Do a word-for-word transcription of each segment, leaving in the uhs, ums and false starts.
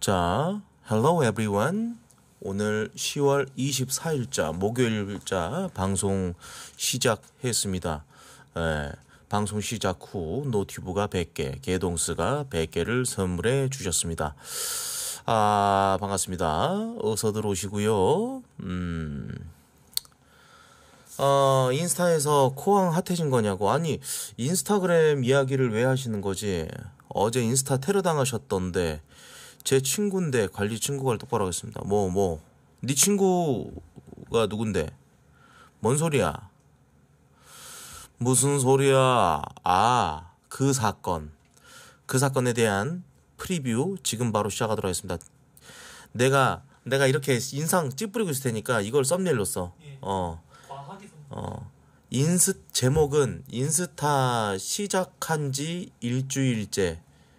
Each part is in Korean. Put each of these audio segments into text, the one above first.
자, hello everyone. 오늘 시월 이십사일자 목요일자 방송 시작했습니다. 예, 방송 시작 후 노티브가 백 개, 개동스가 백 개를 선물해 주셨습니다. 아, 반갑습니다. 어서들 오시고요. 음, 어, 인스타에서 코앙 핫해진 거냐고. 아니, 인스타그램 이야기를 왜 하시는 거지? 어제 인스타 테러 당하셨던데 제 친구인데 관리 친구가 똑바로 하겠습니다. 뭐 뭐 네 친구가 누군데? 뭔 소리야? 무슨 소리야? 아, 그 사건. 그 사건에 대한 프리뷰 지금 바로 시작하도록 하겠습니다. 내가 내가 이렇게 인상 찌푸리고 있을 테니까 이걸 썸네일로 써. 어. 어. 인스 제목은 인스타 시작한 지 일주일째.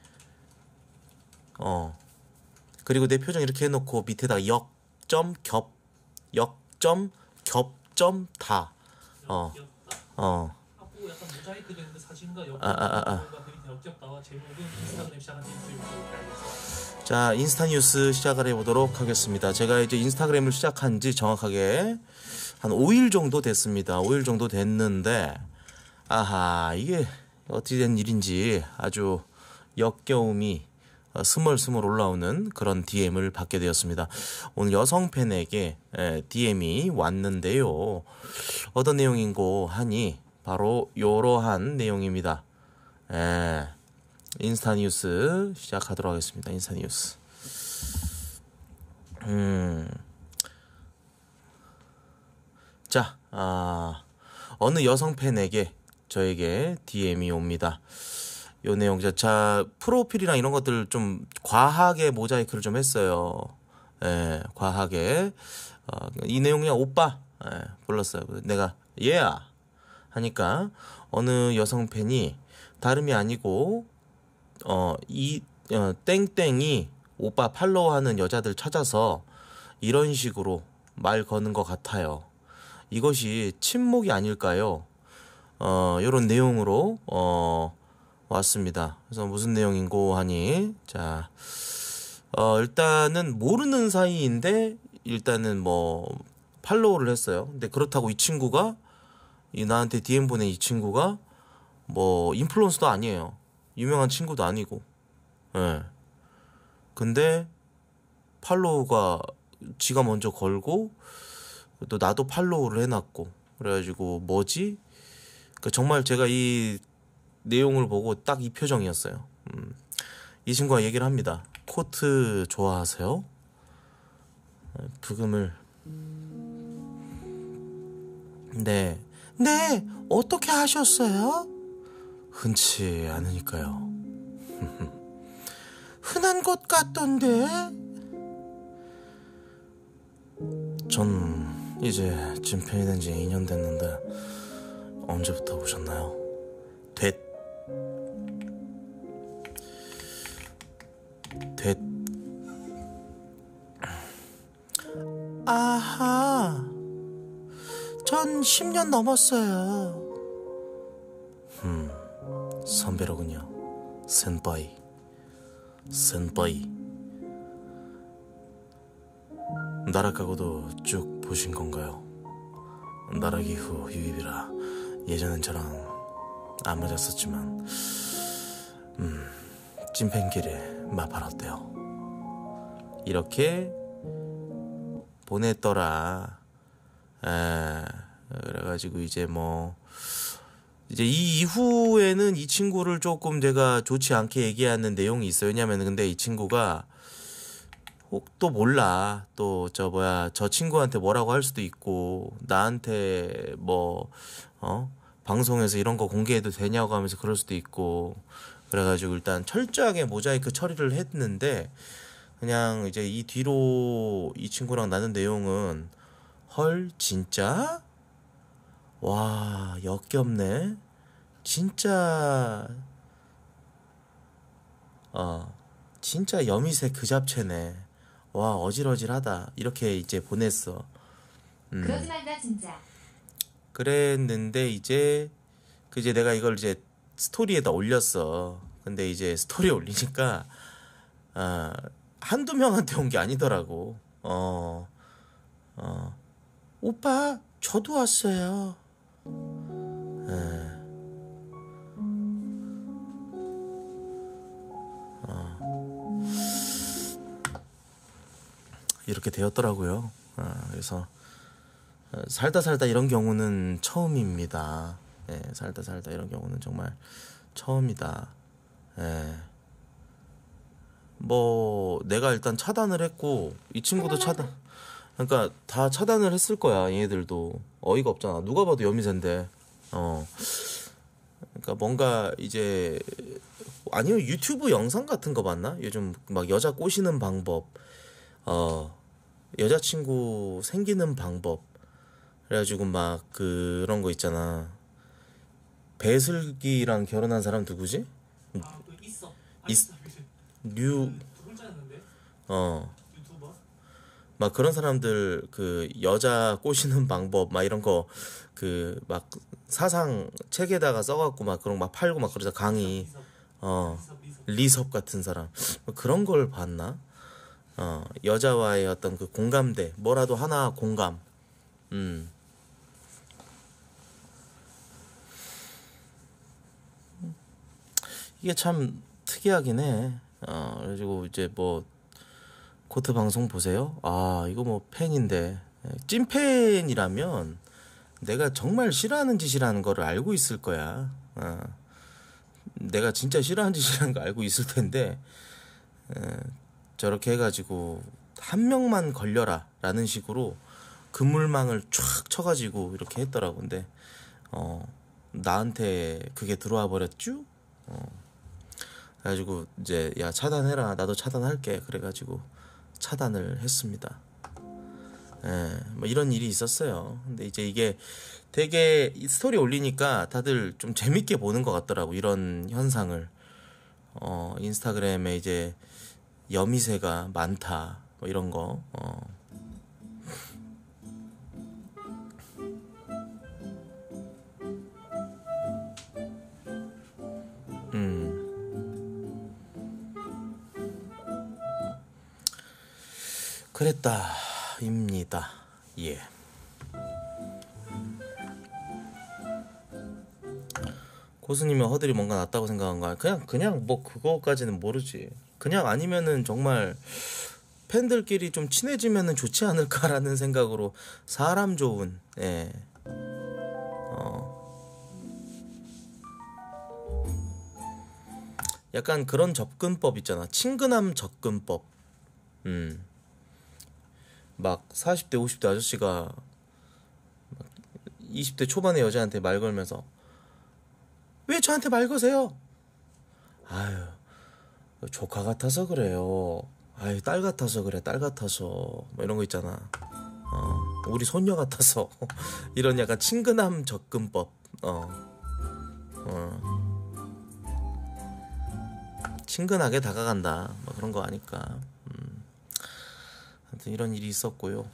어. 그리고 내 표정 이렇게 해놓고 밑에다가 역점 겹 역점 겹점 다. 어. 어. 하고 약간 모자이크 된 사진과 아, 아, 아, 아. 역겹다와 제목은 인스타그램 시작한 지 일주일. 자, 인스타 뉴스 시작을 해보도록 하겠습니다. 제가 이제 인스타그램을 시작한 지 정확하게 한 오 일 정도 됐습니다. 오 일 정도 됐는데, 아하, 이게 어떻게 된 일인지 아주 역겨움이 스멀스멀 올라오는 그런 디엠을 받게 되었습니다. 오늘 여성 팬에게 디엠이 왔는데요. 어떤 내용인고 하니 바로 이러한 내용입니다. 에, 인스타 뉴스 시작하도록 하겠습니다. 인스타 뉴스. 음. 자, 아, 어느 여성 팬에게 저에게 디엠이 옵니다. 요 내용, 자, 프로필이랑 이런 것들 좀 과하게 모자이크를 좀 했어요. 예, 과하게. 어, 이 내용 그냥 오빠, 예, 불렀어요. 내가, 얘야! 하니까, 어느 여성 팬이 다름이 아니고, 어, 이, 어, 땡땡이 오빠 팔로우하는 여자들 찾아서 이런 식으로 말 거는 것 같아요. 이것이 친목이 아닐까요? 어, 요런 내용으로, 어, 왔습니다. 그래서 무슨 내용인고 하니, 자, 어, 일단은 모르는 사이인데, 일단은 뭐, 팔로우를 했어요. 근데 그렇다고 이 친구가, 이 나한테 디엠 보낸 이 친구가, 뭐, 인플루언서도 아니에요. 유명한 친구도 아니고, 예. 네. 근데, 팔로우가 지가 먼저 걸고, 또 나도 팔로우를 해놨고, 그래가지고, 뭐지? 그러니까 정말 제가 이, 내용을 보고 딱 이 표정이었어요. 음. 이 친구가 얘기를 합니다. 코트 좋아하세요? 부금을. 네. 네, 어떻게 하셨어요? 흔치 않으니까요. 흔한 곳 같던데? 전 이제 찐팬이 된 지 이 년 됐는데 언제부터 보셨나요? 됐 됐. 아하, 전 십 년 넘었어요. 음, 선배로군요. 센파이, 센파이. 나락가고도 쭉 보신 건가요? 나락 이후 유입이라 예전엔 저랑 안 맞았었지만, 음, 찐팬끼리 마팔 어때요? 이렇게 보냈더라. 에, 그래가지고 이제 뭐 이제 이 이후에는 이 친구를 조금 제가 좋지 않게 얘기하는 내용이 있어요. 왜냐면 근데 이 친구가 혹 또 몰라. 또 저 뭐야 저 친구한테 뭐라고 할 수도 있고 나한테 뭐 어 방송에서 이런 거 공개해도 되냐고 하면서 그럴 수도 있고. 그래가지고 일단 철저하게 모자이크 처리를 했는데 그냥 이제 이 뒤로 이 친구랑 나눈 내용은 헐 진짜? 와 역겹네. 진짜 어 진짜 여미새 그 잡채네. 와 어질어질하다. 이렇게 이제 보냈어. 음. 그러지 말자 진짜. 그랬는데 이제 그 이제 내가 이걸 이제 스토리에다 올렸어. 근데 이제 스토리에 올리니까 아 한두 명한테 온 게 아니더라고. 어, 어, 오빠, 저도 왔어요. 예. 어, 이렇게 되었더라고요. 어, 그래서 어, 살다 살다 이런 경우는 처음입니다. 예, 살다 살다 이런 경우는 정말 처음이다. 예. 뭐 내가 일단 차단을 했고 이 친구도 차단. 그러니까 다 차단을 했을 거야. 얘네들도 어이가 없잖아. 누가 봐도 여미새인데. 어. 그러니까 뭔가 이제 아니면 유튜브 영상 같은 거 봤나? 요즘 막 여자 꼬시는 방법, 어 여자친구 생기는 방법, 그래가지고 막 그런 거 있잖아. 배슬기랑 결혼한 사람 누구지? 아, 그 있어. 아, 있- 있어. 류, 두 글자였는데 어, 유튜버. 막 그런 사람들 그 여자 꼬시는 방법 막 이런 거 그 막 사상 책에다가 써갖고 막 그런 거 막 팔고 막 그러자 강의. 리섭, 어, 리섭, 리섭. 리섭 같은 사람 뭐 그런 걸 봤나? 어, 여자와의 어떤 그 공감대 뭐라도 하나 공감. 음. 이게 참 특이하긴 해. 어, 그래가지고 이제 뭐 코트 방송 보세요. 아, 이거 뭐 팬인데 찐팬이라면 내가 정말 싫어하는 짓이라는 거를 알고 있을 거야. 어, 내가 진짜 싫어하는 짓이라는 거 알고 있을 텐데 저렇게 해가지고 한 명만 걸려라 라는 식으로 그물망을 촥 쳐가지고 이렇게 했더라고. 근데 어, 나한테 그게 들어와 버렸쥬. 그래가지고 이제 야 차단해라, 나도 차단할게, 그래가지고 차단을 했습니다. 예, 뭐 이런 일이 있었어요. 근데 이제 이게 되게 이 스토리 올리니까 다들 좀 재밌게 보는 것 같더라고, 이런 현상을. 어, 인스타그램에 이제 여미새가 많다, 뭐 이런 거. 어. 음, 그랬다입니다. 예. 고수님은 허들이 뭔가 낫다고 생각한 거야? 그냥 그냥 뭐 그거까지는 모르지. 그냥 아니면은 정말 팬들끼리 좀 친해지면은 좋지 않을까라는 생각으로 사람 좋은, 예. 어, 약간 그런 접근법 있잖아. 친근함 접근법. 음. 막 사십 대 오십 대 아저씨가 이십 대 초반의 여자한테 말 걸면서 왜 저한테 말 거세요? 아유, 조카 같아서 그래요. 아유, 딸 같아서 그래, 딸 같아서. 뭐 이런 거 있잖아. 어, 우리 손녀 같아서. 이런 약간 친근함 접근법. 어, 어. 친근하게 다가간다. 뭐 그런 거 아닐까. 음. 아무튼 이런 일이 있었고요.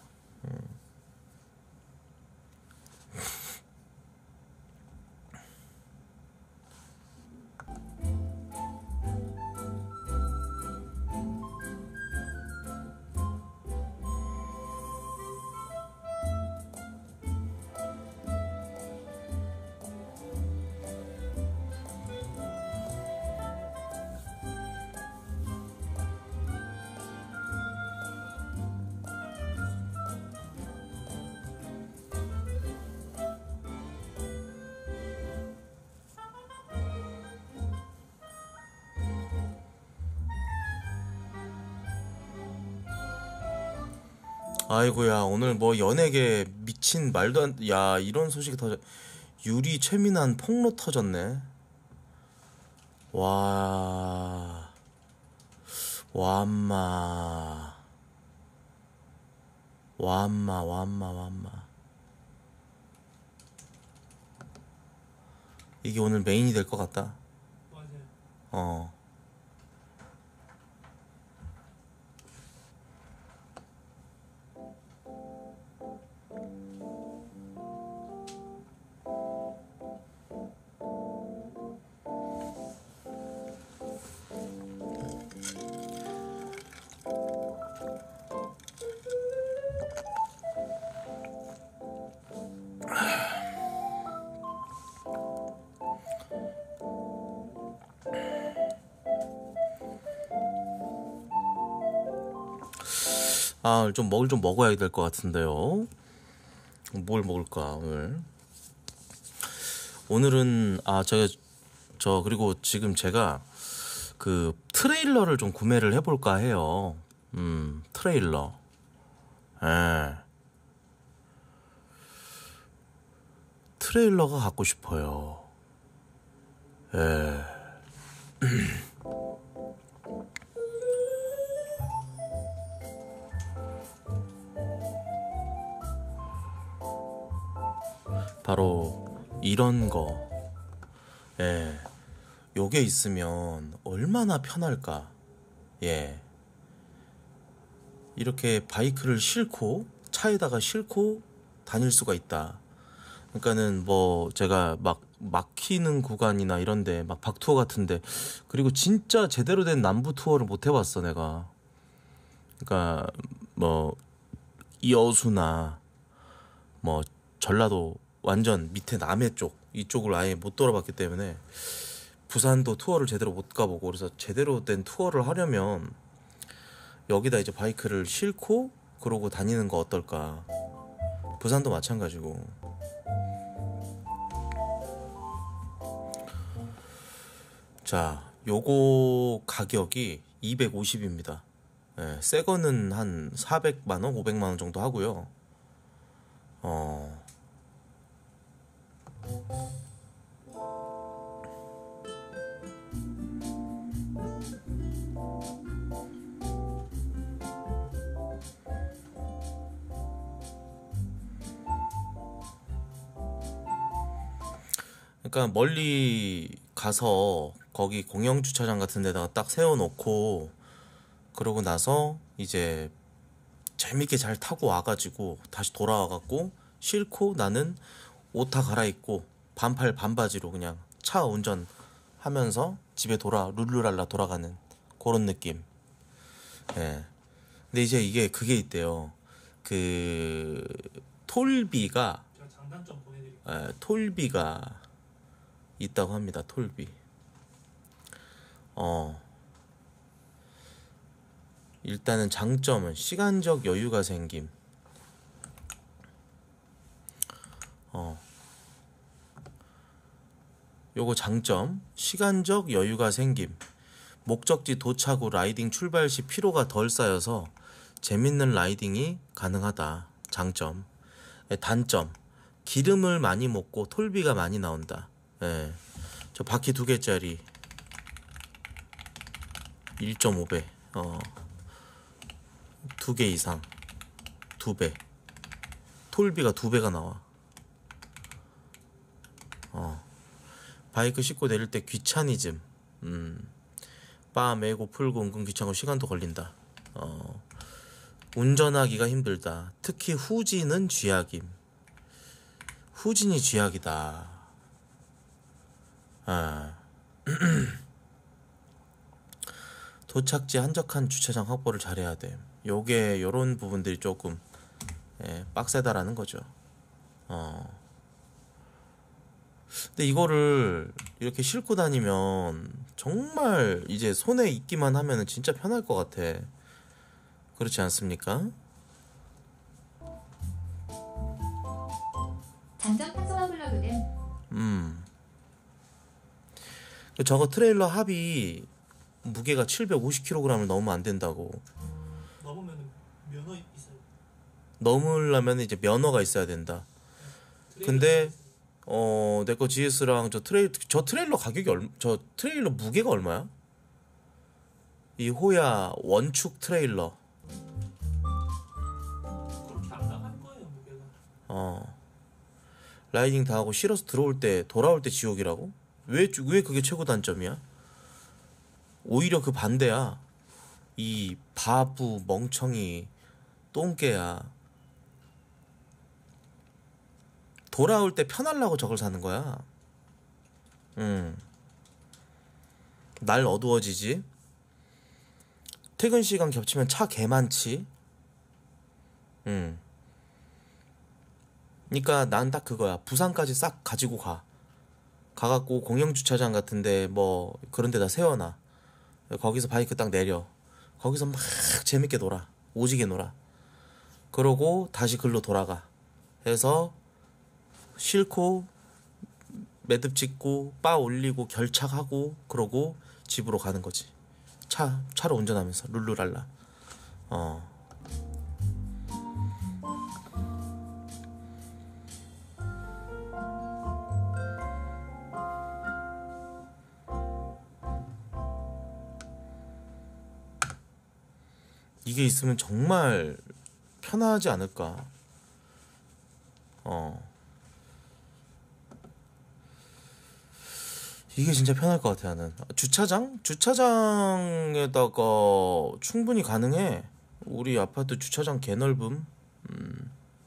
아이고야, 오늘 뭐 연예계 미친 말도 안, 야, 이런 소식이 터져. 유리 최민한 폭로 터졌네. 와, 와마, 와마, 와마, 와마. 이게 오늘 메인이 될 것 같다. 맞아요. 어. 아, 좀 먹을 좀 먹어야 될 것 같은데요. 뭘 먹을까 오늘? 오늘은 아 제가 저 그리고 지금 제가 그 트레일러를 좀 구매를 해볼까 해요. 음 트레일러. 예. 트레일러가 갖고 싶어요. 예. 바로 이런 거. 예. 요게 있으면 얼마나 편할까. 예. 이렇게 바이크를 싣고 차에다가 싣고 다닐 수가 있다. 그러니까는 뭐 제가 막 막히는 구간이나 이런데 막 박투어 같은데, 그리고 진짜 제대로 된 남부 투어를 못 해봤어 내가. 그러니까 뭐 여수나 뭐 전라도 완전 밑에 남해 쪽 이쪽을 아예 못 돌아봤기 때문에 부산도 투어를 제대로 못 가보고, 그래서 제대로 된 투어를 하려면 여기다 이제 바이크를 싣고 그러고 다니는 거 어떨까. 부산도 마찬가지고. 자, 요거 가격이 이백오십입니다. 예, 새 거는 한 사백만 원, 오백만 원 정도 하고요. 어. 그러니까 멀리 가서 거기 공영 주차장 같은 데다가 딱 세워놓고 그러고 나서 이제 재밌게 잘 타고 와가지고 다시 돌아와갖고 싣고 나는 옷 다 갈아입고 반팔 반바지로 그냥 차 운전하면서 집에 돌아 룰루랄라 돌아가는 그런 느낌. 예. 근데 이제 이게 그게 있대요. 그 톨비가 제가 장단점 보내드릴게요. 예, 톨비가 있다고 합니다. 톨비. 어. 일단은 장점은 시간적 여유가 생김. 어. 요거 장점, 시간적 여유가 생김. 목적지 도착 후 라이딩 출발 시 피로가 덜 쌓여서 재밌는 라이딩이 가능하다. 장점. 예, 단점, 기름을 많이 먹고 톨비가 많이 나온다. 예. 저 바퀴 두 개짜리 일 점 오 배. 어. 두 개 이상. 두 배. 톨비가 두 배가 나와. 어. 바이크 싣고 내릴 때 귀차니즘. 음. 바 메고 풀고 은근 귀찮고 시간도 걸린다. 어. 운전하기가 힘들다. 특히 후진은 쥐약임. 후진이 쥐약이다. 아. 도착지 한적한 주차장 확보를 잘해야 돼. 요게 요런 부분들이 조금 예, 빡세다라는 거죠. 어. 근데 이거를 이렇게 싣고 다니면 정말 이제 손에 있기만 하면은 진짜 편할 것 같아. 그렇지 않습니까? 장점 탁성화 블로그는 음. 저거 트레일러 합이 무게가 칠백오십 킬로그램을 넘으면 안 된다고. 넘으면 면허 있어요. 넘으려면 이제 면허가 있어야 된다. 근데 어, 내 거 지에스랑 저 트레일 저 트레일러 가격이 얼, 저 트레일러 무게가 얼마야? 이 호야 원축 트레일러. 그렇게 안 나갈 거예요, 무게가. 어. 라이딩 다 하고 실어서 들어올 때 돌아올 때 지옥이라고? 왜 왜 그게 최고 단점이야? 오히려 그 반대야. 이 바보 멍청이 똥개야. 돌아올 때 편하려고 저걸 사는 거야. 음. 날 어두워지지. 퇴근 시간 겹치면 차 개 많지. 음. 그니까 난 딱 그거야. 부산까지 싹 가지고 가. 가갖고 공영주차장 같은데 뭐 그런 데다 세워놔. 거기서 바이크 딱 내려. 거기서 막 재밌게 놀아. 오지게 놀아. 그러고 다시 글로 돌아가 해서 싣고 매듭 짓고 바 올리고 결착하고 그러고 집으로 가는 거지. 차 차로 운전하면서 룰루랄라. 어. 이게 있으면 정말 편하지 않을까. 어. 이게 진짜 편할 것 같아. 나는 주차장? 주차장에다가 충분히 가능해. 우리 아파트 주차장 개 넓음. 음.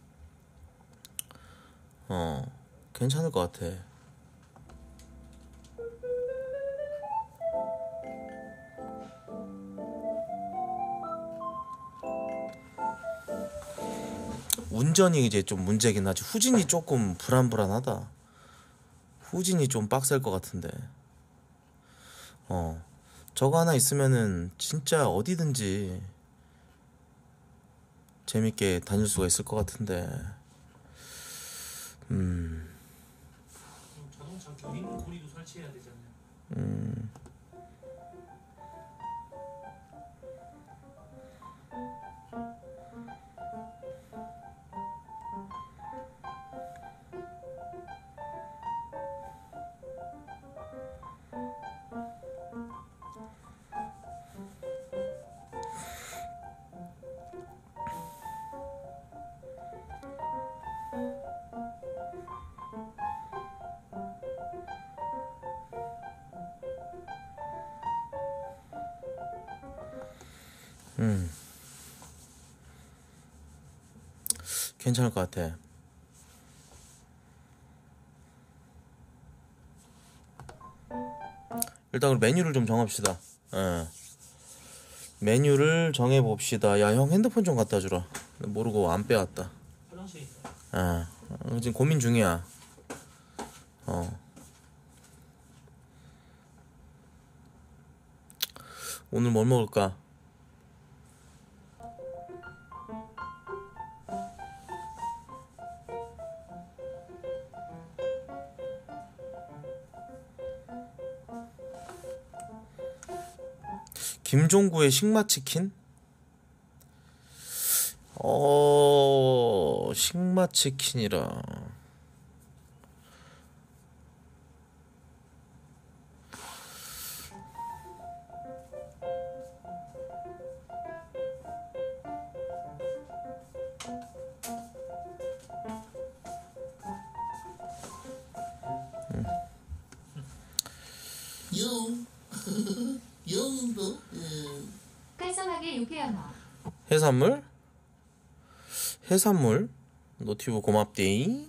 어, 괜찮을 것 같아. 운전이 이제 좀 문제긴 하지. 후진이 조금 불안불안하다. 후진이 좀 빡셀 것 같은데. 어, 저거 하나 있으면은 진짜 어디든지 재밌게 다닐 수가 있을 것 같은데. 음, 그럼 자동차 견인 고리도 설치해야 되잖아요. 음, 음, 괜찮을 것 같아. 일단 그럼 메뉴를 좀 정합시다. 예. 메뉴를 정해봅시다. 야, 형 핸드폰 좀 갖다 주라. 모르고 안 빼왔다. 화장실에 있어요. 아, 어, 지금 고민 중이야. 어. 오늘 뭘 먹을까? 김종구의 식마치킨? 어, 식마치킨이라. 용, 용도, 음, 깔쌈하게 유쾌한어. 해산물? 해산물? 노티브 고맙데이.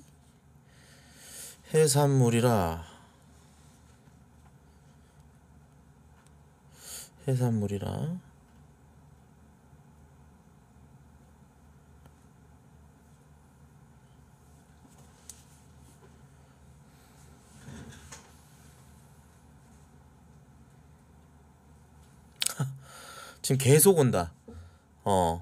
해산물이라. 해산물이라. 지금 계속 온다. 어.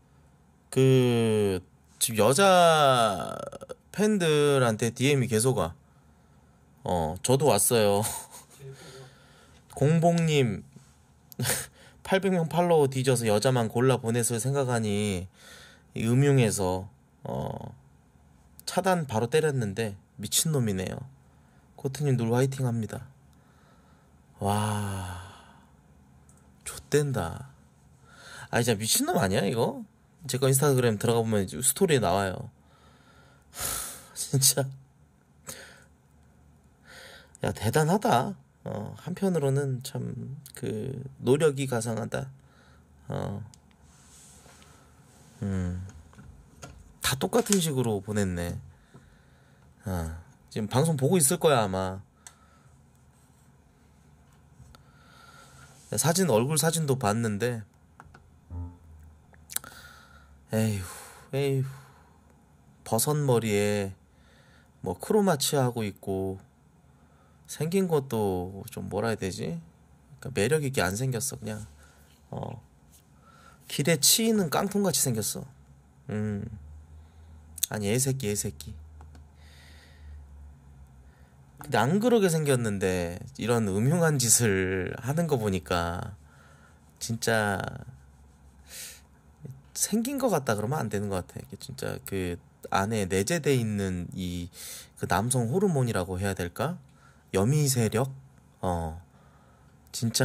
그, 지금 여자 팬들한테 디엠이 계속 와. 어, 저도 왔어요. 제일 거 공봉님, 팔백 명 팔로워 뒤져서 여자만 골라 보냈을 생각하니, 음흉해서, 어, 차단 바로 때렸는데, 미친놈이네요. 코트님 늘 화이팅 합니다. 와, 좆된다. 아, 진짜 미친놈 아니야, 이거? 제 거 인스타그램 들어가 보면 스토리에 나와요. 진짜. 야, 대단하다. 어, 한편으로는 참, 그, 노력이 가상하다. 어, 음, 다 똑같은 식으로 보냈네. 아, 지금 방송 보고 있을 거야, 아마. 사진, 얼굴 사진도 봤는데, 에휴, 에휴, 버섯머리에, 뭐, 크로마치 하고 있고, 생긴 것도 좀 뭐라 해야 되지? 그러니까 매력 있게 안 생겼어, 그냥. 어, 길에 치이는 깡통같이 생겼어. 음. 아니 애새끼 애새끼. 근데 안 그러게 생겼는데 이런 음흉한 짓을 하는 거 보니까 진짜 생긴 것 같다 그러면 안 되는 것 같아. 이게 진짜 그 안에 내재돼 있는 이 그 남성 호르몬이라고 해야 될까? 여미 세력? 어 진짜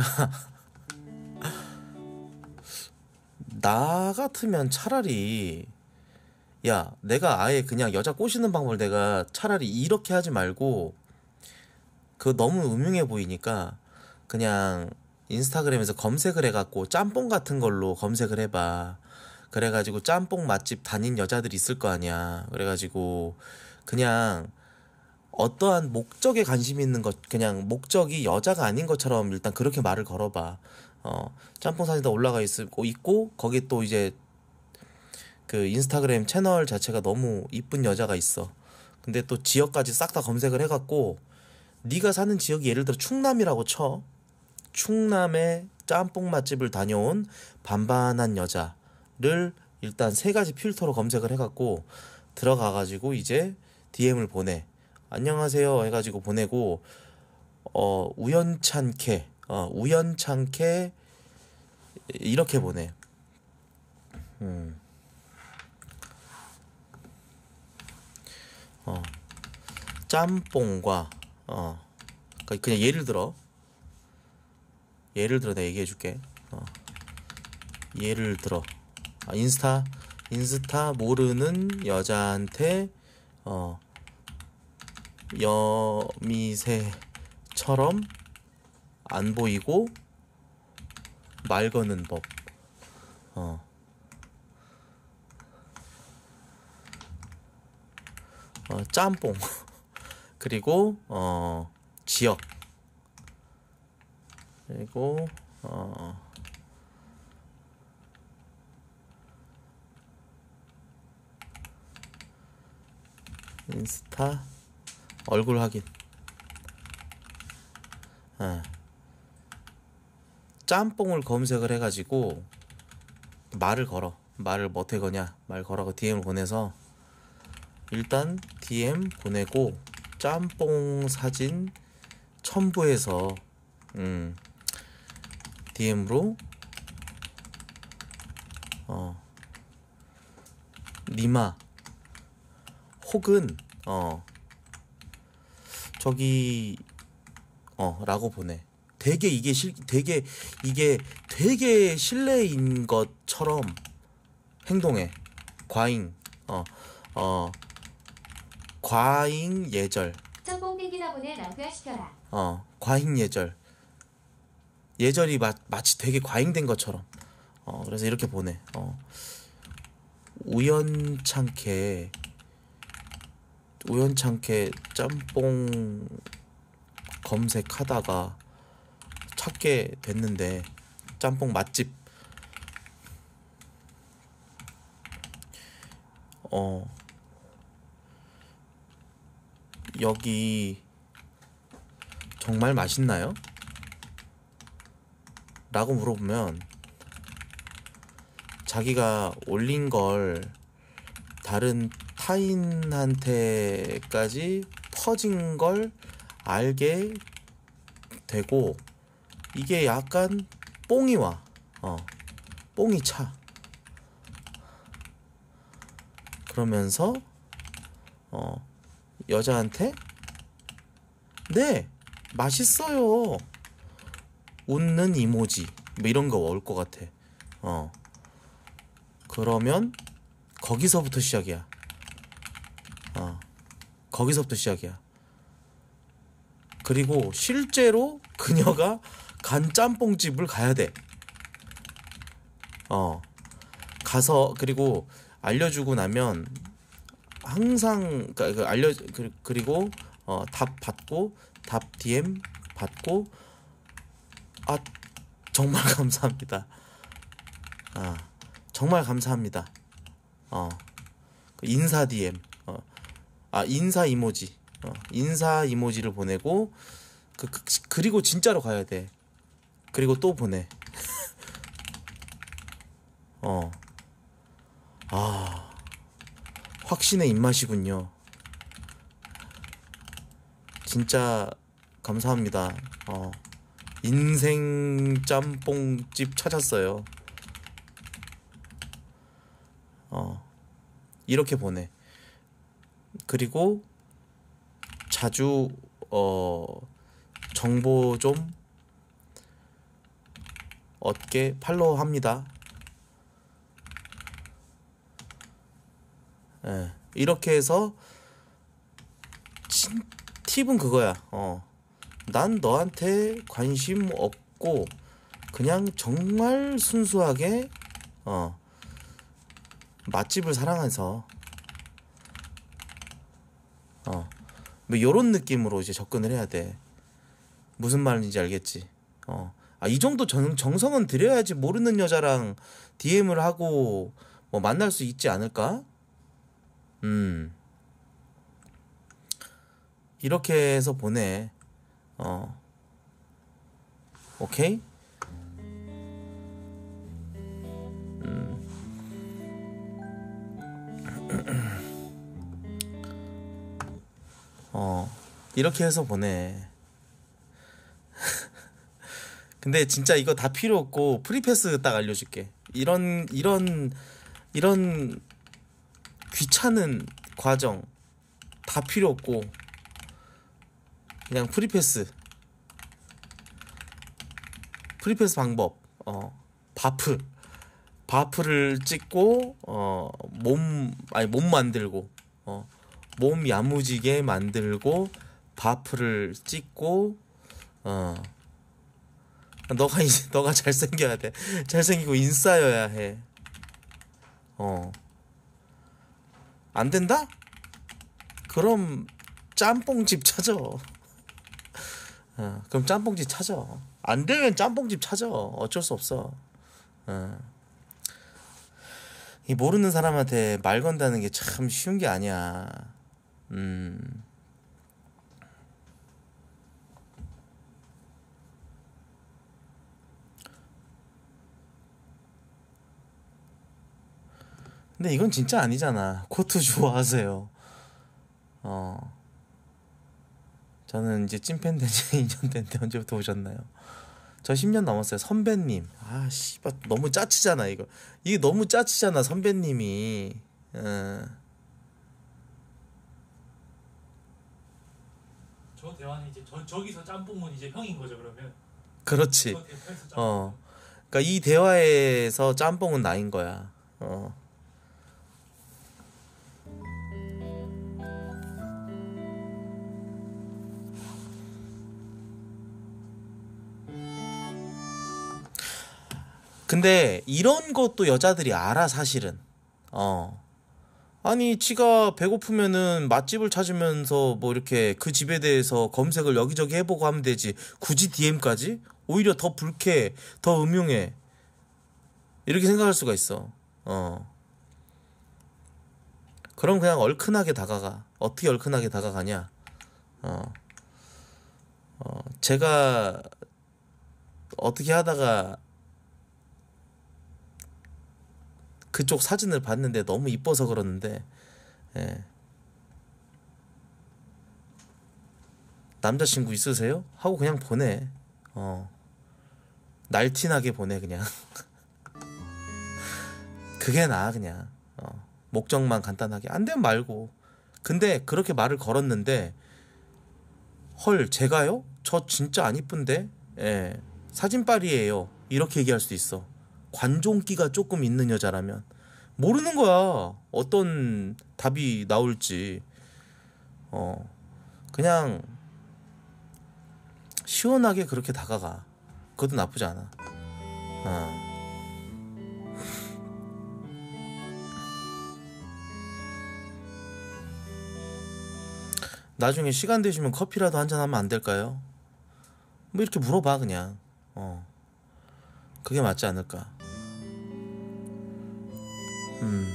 나 같으면 차라리 야 내가 아예 그냥 여자 꼬시는 방법을 내가 차라리 이렇게 하지 말고 그거 너무 음흉해 보이니까 그냥 인스타그램에서 검색을 해갖고 짬뽕 같은 걸로 검색을 해봐. 그래가지고 짬뽕 맛집 다닌 여자들이 있을 거 아니야. 그래가지고 그냥 어떠한 목적에 관심 있는 것, 그냥 목적이 여자가 아닌 것처럼 일단 그렇게 말을 걸어봐. 어, 짬뽕 사진도 올라가 있고, 있고, 거기 또 이제 그 인스타그램 채널 자체가 너무 이쁜 여자가 있어. 근데 또 지역까지 싹 다 검색을 해갖고, 네가 사는 지역이 예를 들어 충남이라고 쳐. 충남의 짬뽕 맛집을 다녀온 반반한 여자를 일단 세 가지 필터로 검색을 해갖고 들어가가지고 이제 디엠을 보내. 안녕하세요 해가지고 보내고 어 우연찮게 어 우연찮게 이렇게 보내. 음. 어 짬뽕과 어 그냥 예를 들어 예를 들어 내가 얘기해 줄게. 어 예를 들어 아, 인스타 인스타 모르는 여자한테 어 여미새처럼 안 보이고 말 거는 법. 어. 어, 짬뽕. 그리고 어, 지역. 그리고 어, 인스타 얼굴 확인. 예. 짬뽕을 검색을 해가지고 말을 걸어. 말을 뭐태 거냐? 말 걸어서 디엠을 보내서 일단 디엠 보내고 짬뽕 사진 첨부해서 음, 디엠으로 어, 니마 혹은 어 저기 어 라고 보내. 되게 이게 실 되게 이게 되게 실례인 것처럼 행동해. 과잉 어 어 과잉 예절. 짬뽕 땡기나 보내 낭비시켜라. 어 과잉 예절. 예절이 마, 마치 되게 과잉된 것처럼. 어 그래서 이렇게 보내. 어 우연찮게 우연찮게 짬뽕 검색하다가 찾게 됐는데 짬뽕 맛집 어 여기 정말 맛있나요? 라고 물어보면 자기가 올린 걸 다른 타인한테까지 퍼진 걸 알게 되고 이게 약간 뽕이 와. 어, 뽕이 차. 그러면서 어, 여자한테 네, 맛있어요. 웃는 이모지 뭐 이런 거 올 것 같아. 어, 그러면 거기서부터 시작이야. 어, 거기서부터 시작이야. 그리고 실제로 그녀가 간 짬뽕집을 가야 돼. 어, 가서 그리고 알려주고 나면 항상 그 알려 그, 그리고 어, 답 받고 답 디엠 받고 아 정말 감사합니다. 아 정말 감사합니다. 어 인사 디엠 어, 아 인사 이모지 어, 인사 이모지를 보내고 그, 그 그리고 진짜로 가야 돼. 그리고 또 보내. 어. 아 확신의 입맛이군요. 진짜 감사합니다. 어, 인생 짬뽕집 찾았어요. 어, 이렇게 보내. 그리고 자주 어, 정보 좀 얻게 팔로우 합니다. 예, 이렇게 해서 진, 팁은 그거야. 어, 난 너한테 관심 없고 그냥 정말 순수하게 어, 맛집을 사랑해서 어, 뭐 요런 느낌으로 이제 접근을 해야 돼. 무슨 말인지 알겠지? 어, 아, 이 정도 정, 정성은 들여야지 모르는 여자랑 디엠을 하고 뭐 만날 수 있지 않을까? 음, 이렇게 해서 보내. 어, 오케이? 음. 어, 이렇게 해서 보내. 근데 진짜 이거 다 필요 없고 프리패스 딱 알려줄게. 이런 이런 이런 귀찮은 과정 다 필요 없고 그냥 프리패스 프리패스 방법. 어, 바프 바프를 찍고 어, 몸 아니 몸 만들고 어, 몸 야무지게 만들고 바프를 찍고 어, 너가 이제 너가 잘생겨야 돼. 잘생기고 인싸여야 해. 어, 안 된다? 그럼 짬뽕집 찾아. 어, 그럼 짬뽕집 찾아. 안 되면 짬뽕집 찾아. 어쩔 수 없어. 어. 이 모르는 사람한테 말 건다는 게 참 쉬운 게 아니야. 음. 근데 이건 진짜 아니잖아. 코트 좋아하세요. 어. 저는 이제 찐팬 된 지 이 년 됐는데 언제부터 오셨나요? 저 십 년 넘었어요. 선배님. 아, 씨발 너무 짜치잖아 이거. 이게 너무 짜치잖아 선배님이. 어. 저 대화는 이제 저 저기서 짬뽕은 이제 형인 거죠 그러면. 그렇지. 저 대화에서 짬뽕. 어. 그러니까 이 대화에서 짬뽕은 나인 거야. 어. 근데 이런 것도 여자들이 알아 사실은. 어. 아니 지가 배고프면은 맛집을 찾으면서 뭐 이렇게 그 집에 대해서 검색을 여기저기 해보고 하면 되지. 굳이 디엠까지? 오히려 더 불쾌해. 더 음흉해. 이렇게 생각할 수가 있어. 어. 그럼 그냥 얼큰하게 다가가. 어떻게 얼큰하게 다가가냐? 어. 어. 제가 어떻게 하다가 그쪽 사진을 봤는데 너무 이뻐서 그러는데, 예. 남자친구 있으세요? 하고 그냥 보내. 어. 날티나게 보내 그냥. 그게 나아 그냥. 어. 목적만 간단하게. 안 되면 말고. 근데 그렇게 말을 걸었는데, 헐 제가요? 저 진짜 안 이쁜데? 예. 사진빨이에요. 이렇게 얘기할 수도 있어. 관종기가 조금 있는 여자라면. 모르는 거야. 어떤 답이 나올지. 어. 그냥 시원하게 그렇게 다가가. 그것도 나쁘지 않아. 어. 나중에 시간 되시면 커피라도 한잔 하면 안 될까요? 뭐 이렇게 물어봐 그냥. 어. 그게 맞지 않을까. 음.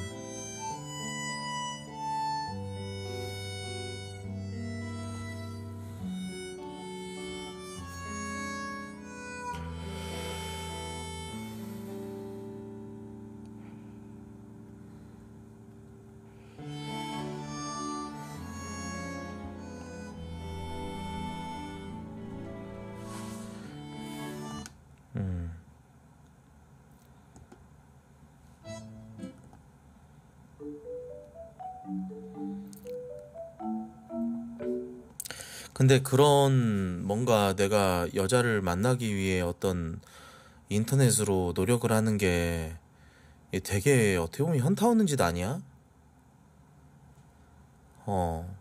근데 그런 뭔가 내가 여자를 만나기 위해 어떤 인터넷으로 노력을 하는 게 이게 되게 어떻게 보면 현타 오는 짓 아니야? 어.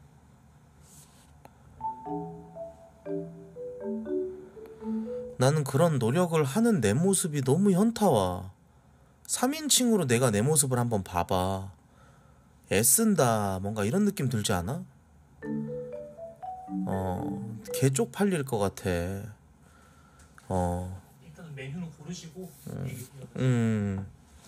나는 그런 노력을 하는 내 모습이 너무 현타와. 삼인칭으로 내가 내 모습을 한번 봐봐. 애쓴다 뭔가 이런 느낌 들지 않아? 어, 개 쪽팔릴 것 같아. 어, 일단은 메뉴는 고르시고 얘기 드려요. 음,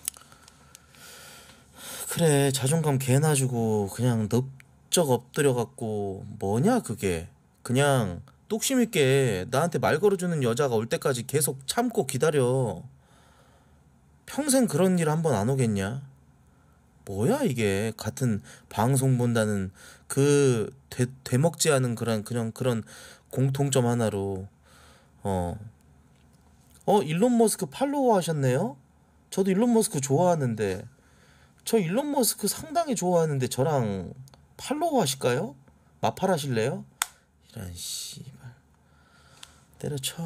그래 자존감 개나 주고 그냥 넓적 엎드려갖고 뭐냐 그게. 그냥 뚝심 있게 나한테 말 걸어주는 여자가 올 때까지 계속 참고 기다려. 평생 그런 일 한 번 안 오겠냐? 뭐야 이게. 같은 방송 본다는 그 되, 되먹지 않은 그런 그냥 그런 공통점 하나로 어, 어 일론 머스크 팔로우 하셨네요? 저도 일론 머스크 좋아하는데 저 일론 머스크 상당히 좋아하는데 저랑 팔로우 하실까요? 마팔 하실래요? 이런 씨발 때려쳐.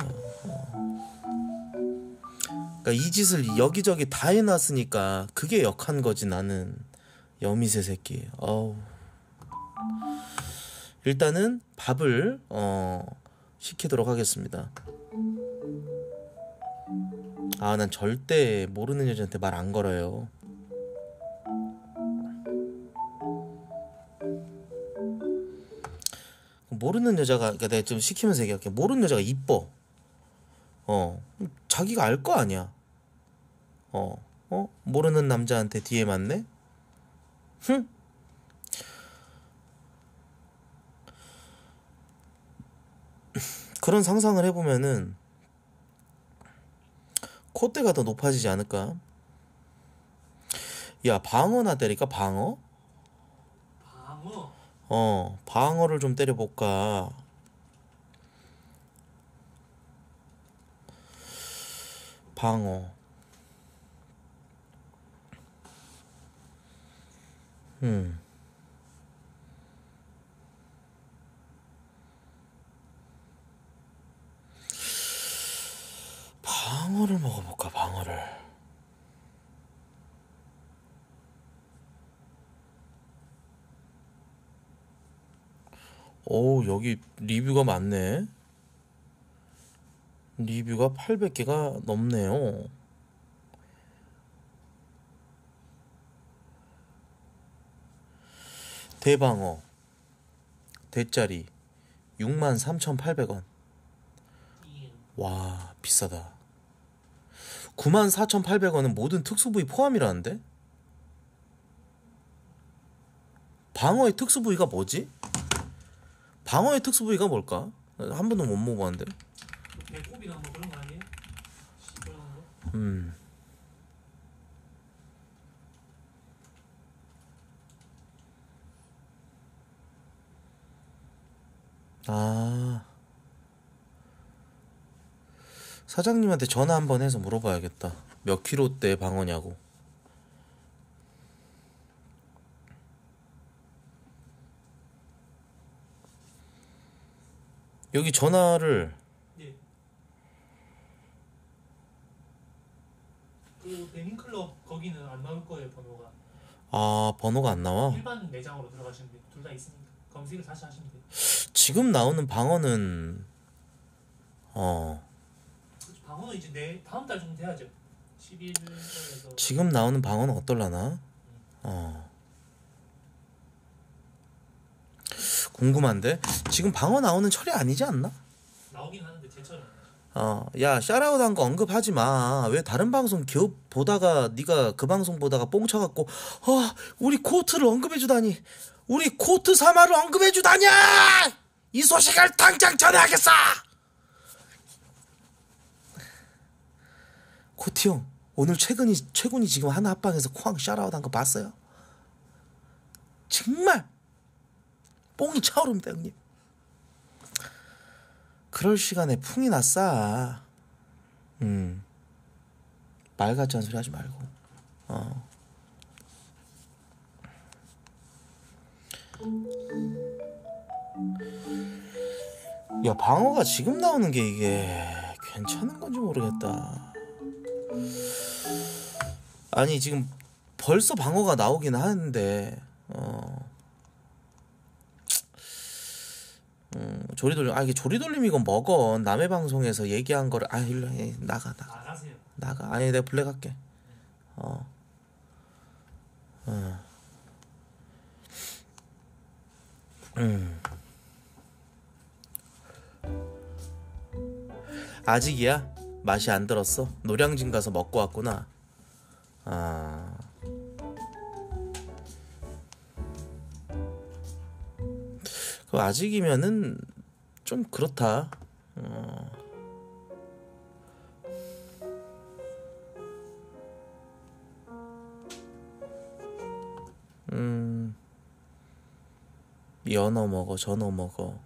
그러니까 이 짓을 여기저기 다 해놨으니까 그게 역한 거지 나는. 여미새 새끼. 어우. 일단은 밥을 어 시키도록 하겠습니다. 아, 난 절대 모르는 여자한테 말 안 걸어요. 모르는 여자가, 그러니까 내가 좀 시키면서 얘기할게. 모르는 여자가 이뻐. 어, 자기가 알 거 아니야. 어, 어, 모르는 남자한테 뒤에 맞네? 흠? 그런 상상을 해보면은 콧대가 더 높아지지 않을까? 야, 방어나 때릴까? 방어? 방어. 어, 방어를 좀 때려볼까? 방어. 음. 방어를 먹어볼까, 방어를. 오, 여기 리뷰가 많네. 리뷰가 팔백 개가 넘네요. 대방어 대짜리 육만 삼천팔백 원. 이 와, 비싸다. 구만 사천팔백 원은 모든 특수 부위 포함이라는데? 방어의 특수 부위가 뭐지? 방어의 특수 부위가 뭘까? 한 번도 못 먹어봤는데. 배꼽이나 뭐 그런 거 아니에요? 그런 거? 음. 아. 사장님한테 전화 한번 해서 물어봐야겠다. 몇 킬로대 방어냐고. 여기 전화를 예. 그 배민클럽 거기는 안 나올 거예요 번호가. 아, 번호가 안 나와? 일반 매장으로 들어가시면 돼요. 둘 다 있으니까 검색을 다시 하시면 돼요. 지금 나오는 방어는 어 그렇죠. 방어는 이제 내 다음 달 정도 돼야죠. 십일월에서 지금 나오는 방어는 어떨라나? 어 궁금한데 지금 방어 나오는 철이 아니지 않나? 나오긴 하는데 제철은 어, 야, 샤라웃 한 거 언급하지 마. 왜 다른 방송 기업 보다가 네가 그 방송 보다가 뽕 쳐갖고 어, 우리 코트를 언급해주다니, 우리 코트 사마를 언급해주다냐! 이 소식을 당장 전해야겠어. 코트 형, 오늘 최근이 최군이 지금 하나 합방에서 쾅 샤라웃 한 거 봤어요? 정말 뽕이 차오릅니다, 형님. 그럴 시간에 풍이 났어. 음. 말 같지 않은 소리 하지 말고. 어. 야, 방어가 지금 나오는 게 이게 괜찮은 건지 모르겠다. 아니 지금 벌써 방어가 나오긴 하는데 어 음, 조리돌림. 아 이게 조리돌림 이건 먹어. 남의 방송에서 얘기한 거를 아 일로 해. 나가 나가 나가세요. 나가. 아니 내가 블랙 할게. 어. 어. 음. 아직이야? 맛이 안 들었어? 노량진 가서 먹고 왔구나. 아. 그 아직이면은 좀 그렇다. 어. 음. 연어 먹어, 전어 먹어.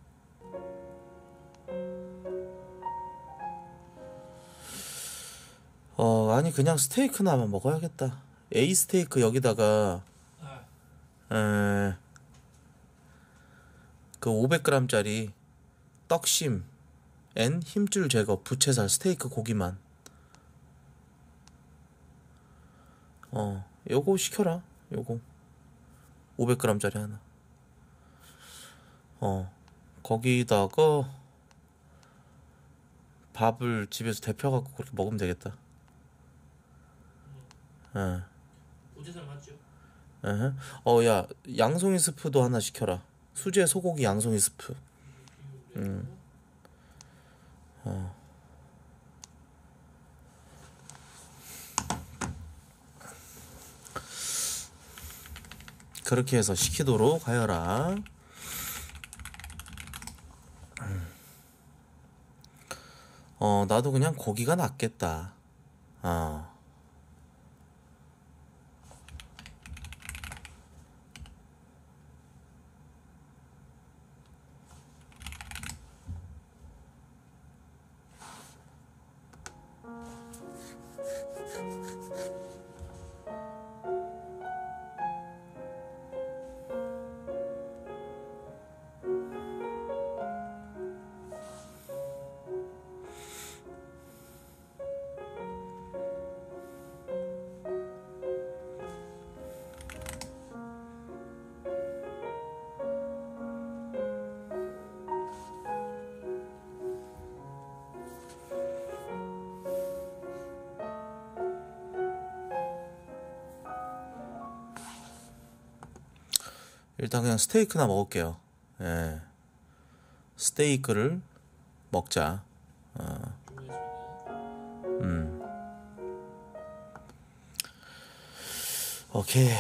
어, 아니 그냥 스테이크나 먹어야겠다. A 스테이크 여기다가 네. 에, 그 오백 그램짜리 떡심 앤 힘줄 제거 부채살 스테이크 고기만. 어, 요거 시켜라. 요거 오백 그램짜리 하나. 어, 거기다가 밥을 집에서 데펴갖고 그렇게 먹으면 되겠다. 예. 부재살 맞죠? 에헤. 어, 야, 양송이 스프도 하나 시켜라. 수제 소고기 양송이 스프. 음. 어. 그렇게 해서 시키도록 하여라. 어, 나도 그냥 고기가 낫겠다. 어. 일단 그냥 스테이크나 먹을게요. 예. 스테이크를 먹자. 어. 음. 오케이.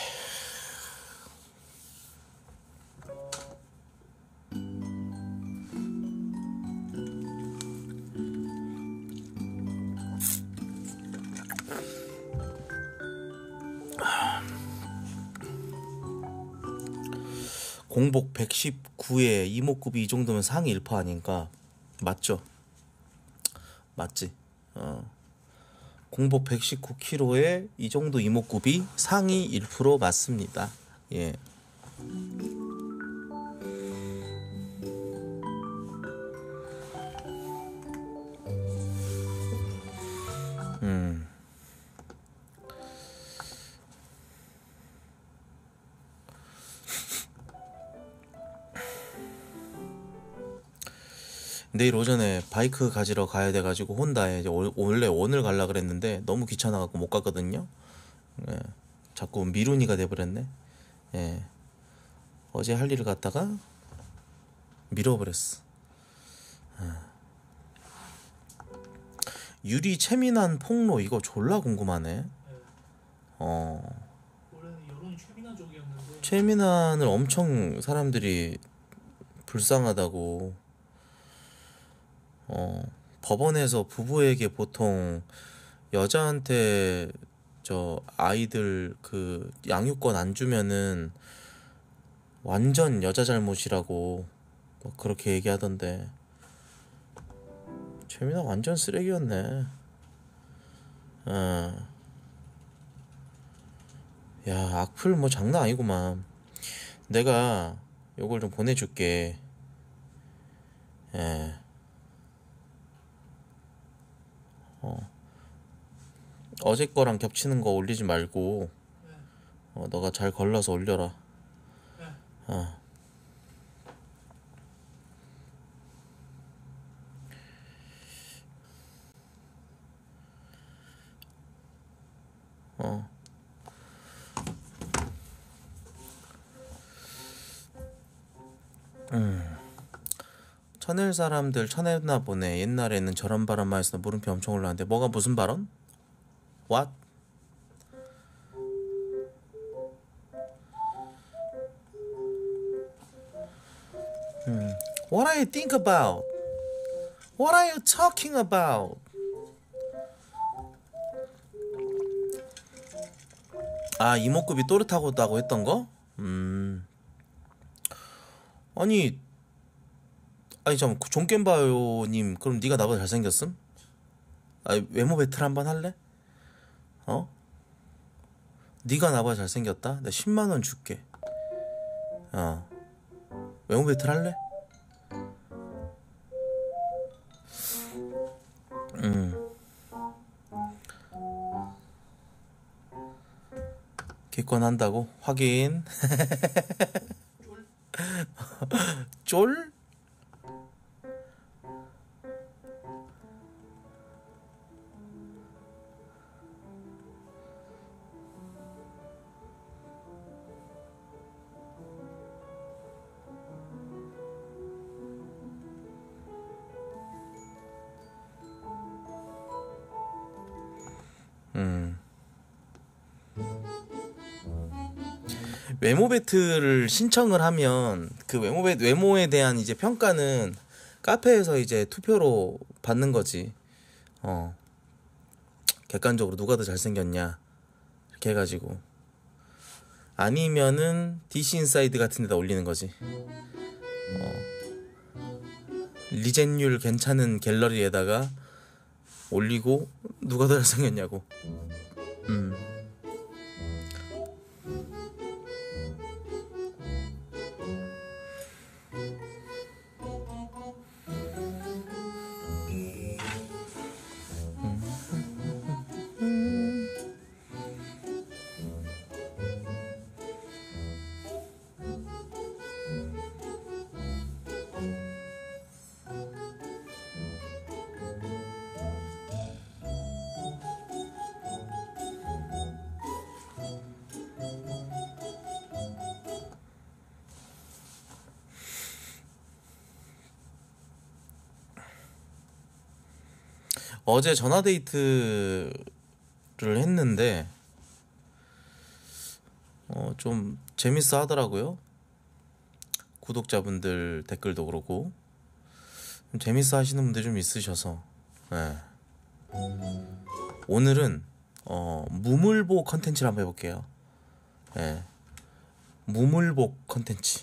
공복 백십구에 이목구비 이 정도면 상위 일 퍼센트 아닌가? 맞죠? 맞지? 어. 공복 백십구 킬로그램에 이 정도 이목구비 상위 일 퍼센트 맞습니다. 예. 음. 내일 오전에 바이크 가지러 가야 돼가지고 혼다에 이제 올- 원래 오늘 갈라 그랬는데 너무 귀찮아갖고 못 갔거든요. 예. 자꾸 미루니가 돼버렸네. 예. 어제 할 일을 갖다가 미뤄버렸어. 아. 유리 채민한 폭로 이거 졸라 궁금하네. 네. 어. 원래는 여론이 최민한 쪽이었는데 채민한을 엄청 사람들이 불쌍하다고. 어, 법원에서 부부에게 보통 여자한테 저 아이들 그 양육권 안 주면은 완전 여자 잘못이라고 뭐 그렇게 얘기하던데. 최민아 완전 쓰레기였네. 어. 야, 악플 뭐 장난 아니구만. 내가 요걸 좀 보내줄게. 예. 어. 어제 거랑 겹치는 거 올리지 말고 네. 어, 너가 잘 걸러서 올려라. 네. 어. 어. 음. 천일 사람들 쳐내나 보네. 옛날에는 저런 발언만 했어. 물음표 엄청 올라왔는데 뭐가 무슨 발언? What? 음. What are you think about? What are you talking about? 아, 이목구비 또렷하고다고 했던 거? 음. 아니, 아니 잠깐 종겜바요님 그럼 네가 나보다 잘생겼음? 아, 외모 배틀 한번 할래? 어? 네가 나보다 잘생겼다? 내가 십만 원 줄게. 어. 외모 배틀 할래? 음. 기권한다고? 확인. 쫄? 음. 외모 배틀을 신청을 하면 그 외모 배, 외모에 대한 이제 평가는 카페에서 이제 투표로 받는 거지. 어. 객관적으로 누가 더 잘생겼냐 이렇게 해가지고 아니면은 디씨 인사이드 같은 데다 올리는 거지. 어. 리젠율 괜찮은 갤러리에다가 올리고 누가 더 잘생겼냐고. 음. 어제 전화데이트를 했는데 어, 좀 재밌어 하더라고요. 구독자분들 댓글도 그렇고 좀 재밌어 하시는 분들 좀 있으셔서 네. 오늘은 어, 무물보 컨텐츠를 한번 해볼게요. 네. 무물보 컨텐츠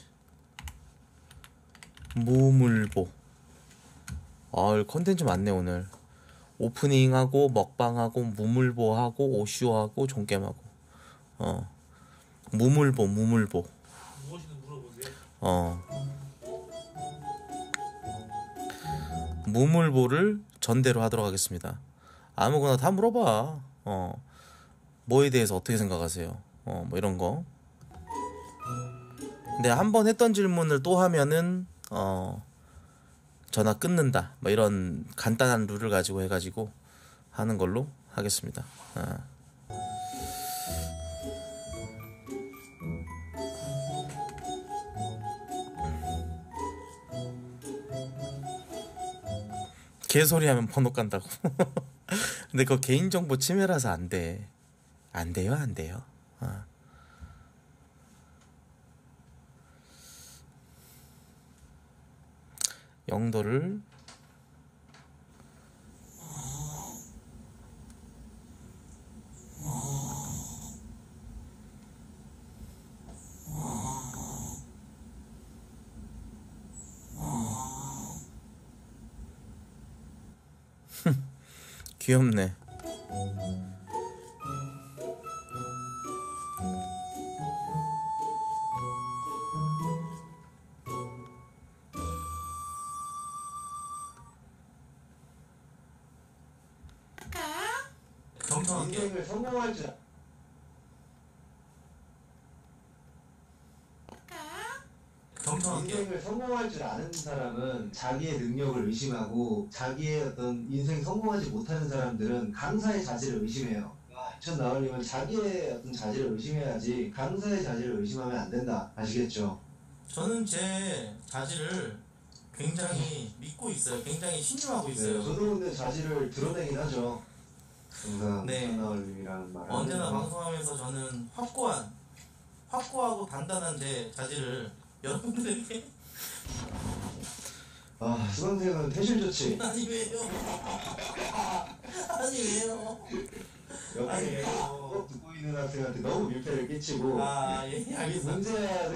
무물보 아 컨텐츠 많네 오늘. 오프닝하고 먹방하고 무물보하고 오쇼하고 종겜하고 어 무물보 무물보 무엇이든 물어보세요. 어 무물보를 전대로 하도록 하겠습니다. 아무거나 다 물어봐. 어 뭐에 대해서 어떻게 생각하세요? 어 뭐 이런 거. 근데 한 번 했던 질문을 또 하면은 어 전화 끊는다 뭐 이런 간단한 룰을 가지고 해가지고 하는 걸로 하겠습니다. 아. 개소리하면 번호 깐다고. 근데 그거 개인정보 침해라서 안 돼. 안 돼요, 안 돼요. 아. 영도를 귀엽네. 경청할게. 인생을 성공할 줄 경청할게. 인생을 성공할 줄 아는 사람은 자기의 능력을 의심하고 자기의 어떤 인생 성공하지 못하는 사람들은 강사의 자질을 의심해요. 전 나을님은 자기의 어떤 자질을 의심해야지 강사의 자질을 의심하면 안 된다. 아시겠죠? 저는 제 자질을 굉장히 믿고 있어요. 굉장히 신중하고 네, 있어요. 저도 근데 자질을 드러내긴 하죠. 항상 네. 전나을님이라는 말. 언제나 방송하면서 저는 확고한, 확고하고 단단한 제 자질을 여러분들에게. 아, 수강생은 퇴실 조치. 아니 왜요? 아니 왜요? 옆에 아니에요. 꼭 듣고 있는 학생한테 너무 밀폐를 끼치고. 아, 예, 이게 알겠습니다. 문제야.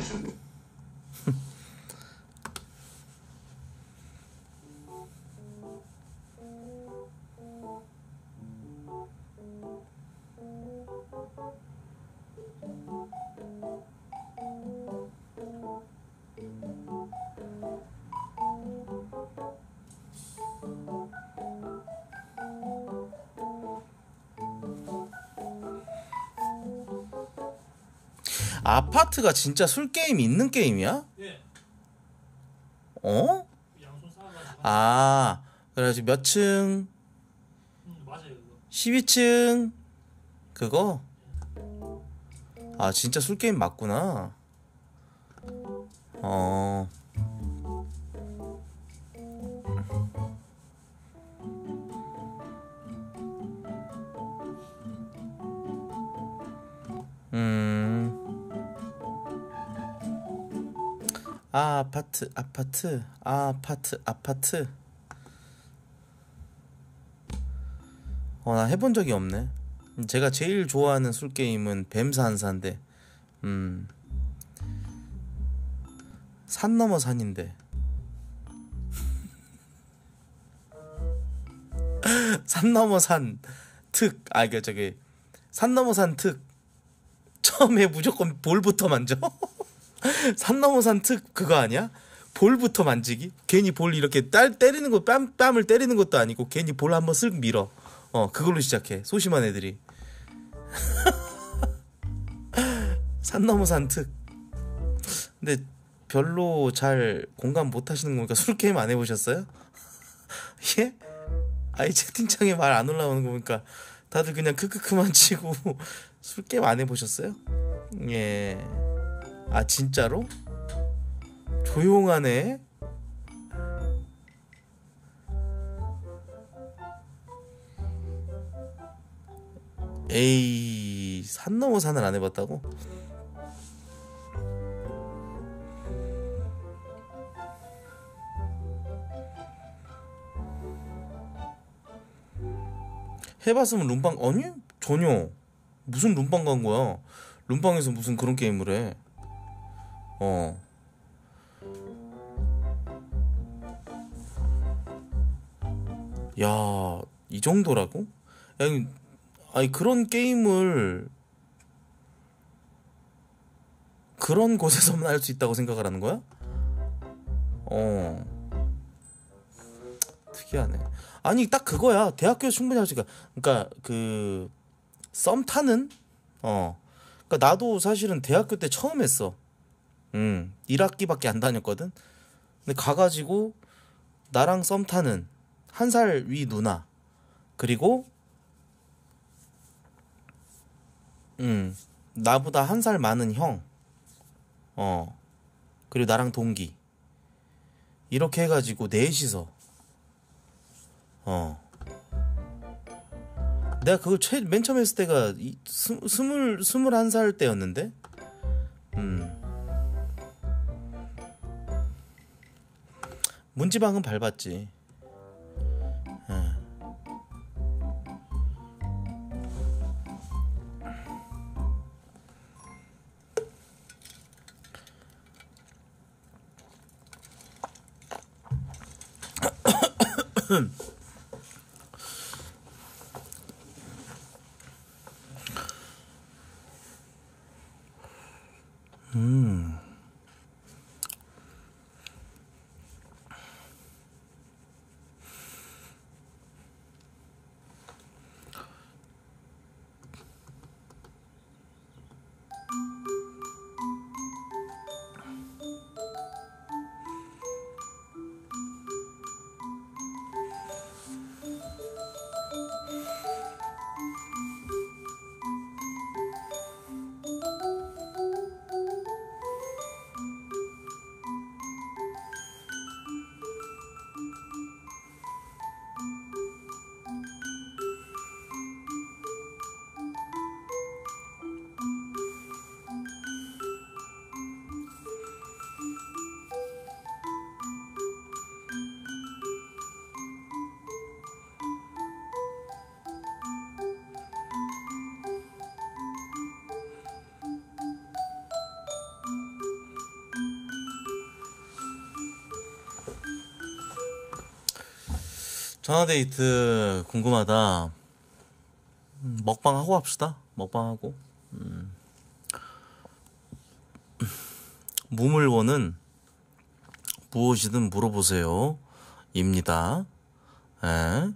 아파트가 진짜 술 게임 있는 게임이야? 예. 어? 양손 쌓아가지고. 아, 그래가지고 몇 층? 음, 맞아요 그거. 십이 층 그거? 아 진짜 술 게임 맞구나. 어. 음. 아, 아파트, 아파트, 아, 아파트, 아파트. 어, 나 해본 적이 없네. 제가 제일 좋아하는 술 게임은 뱀사 한사인데, 음, 산 넘어 산인데, 산 넘어 산 특, 아, 이게 저기 산 넘어 산 특. 처음에 무조건 볼부터 만져. 산 넘어 산 특 그거 아니야? 볼부터 만지기? 괜히 볼 이렇게 딸 때리는 거 뺨 뺨을 때리는 것도 아니고 괜히 볼 한번 쓱 밀어. 어 그걸로 시작해. 소심한 애들이. 산 넘어 산 특. 근데 별로 잘 공감 못 하시는 거니까 술 게임 안 해보셨어요? 예? 아이 채팅창에 말 안 올라오는 거 보니까 다들 그냥 크크크만 치고 술 게임 안 해보셨어요? 예. 아 진짜로? 조용하네. 에이 산 넘어 산을 안 해봤다고? 해봤으면 룸빵 아니 전혀. 무슨 룸빵 간 거야? 룸빵에서 무슨 그런 게임을 해? 어. 야, 이 정도라고? 아니, 아니 그런 게임을 그런 곳에서만 할 수 있다고 생각을 하는 거야? 어. 특이하네. 아니 딱 그거야. 대학교에서 충분히 할 수 있까. 그러니까 그 썸 타는? 어. 그러니까 나도 사실은 대학교 때 처음 했어. 음. 일 학기밖에 안 다녔거든. 근데 가가지고 나랑 썸 타는 한 살 위 누나 그리고 음 나보다 한 살 많은 형, 어 그리고 나랑 동기 이렇게 해가지고 넷이서 어 내가 그걸 최, 맨 처음 했을 때가 이, 스, 스물 스물한 살 때였는데 음 문지방은 밟았지. 음. 전화데이트 궁금하다. 음, 먹방하고 합시다. 먹방하고. 음. 무물원은 무엇이든 물어보세요 입니다. 에?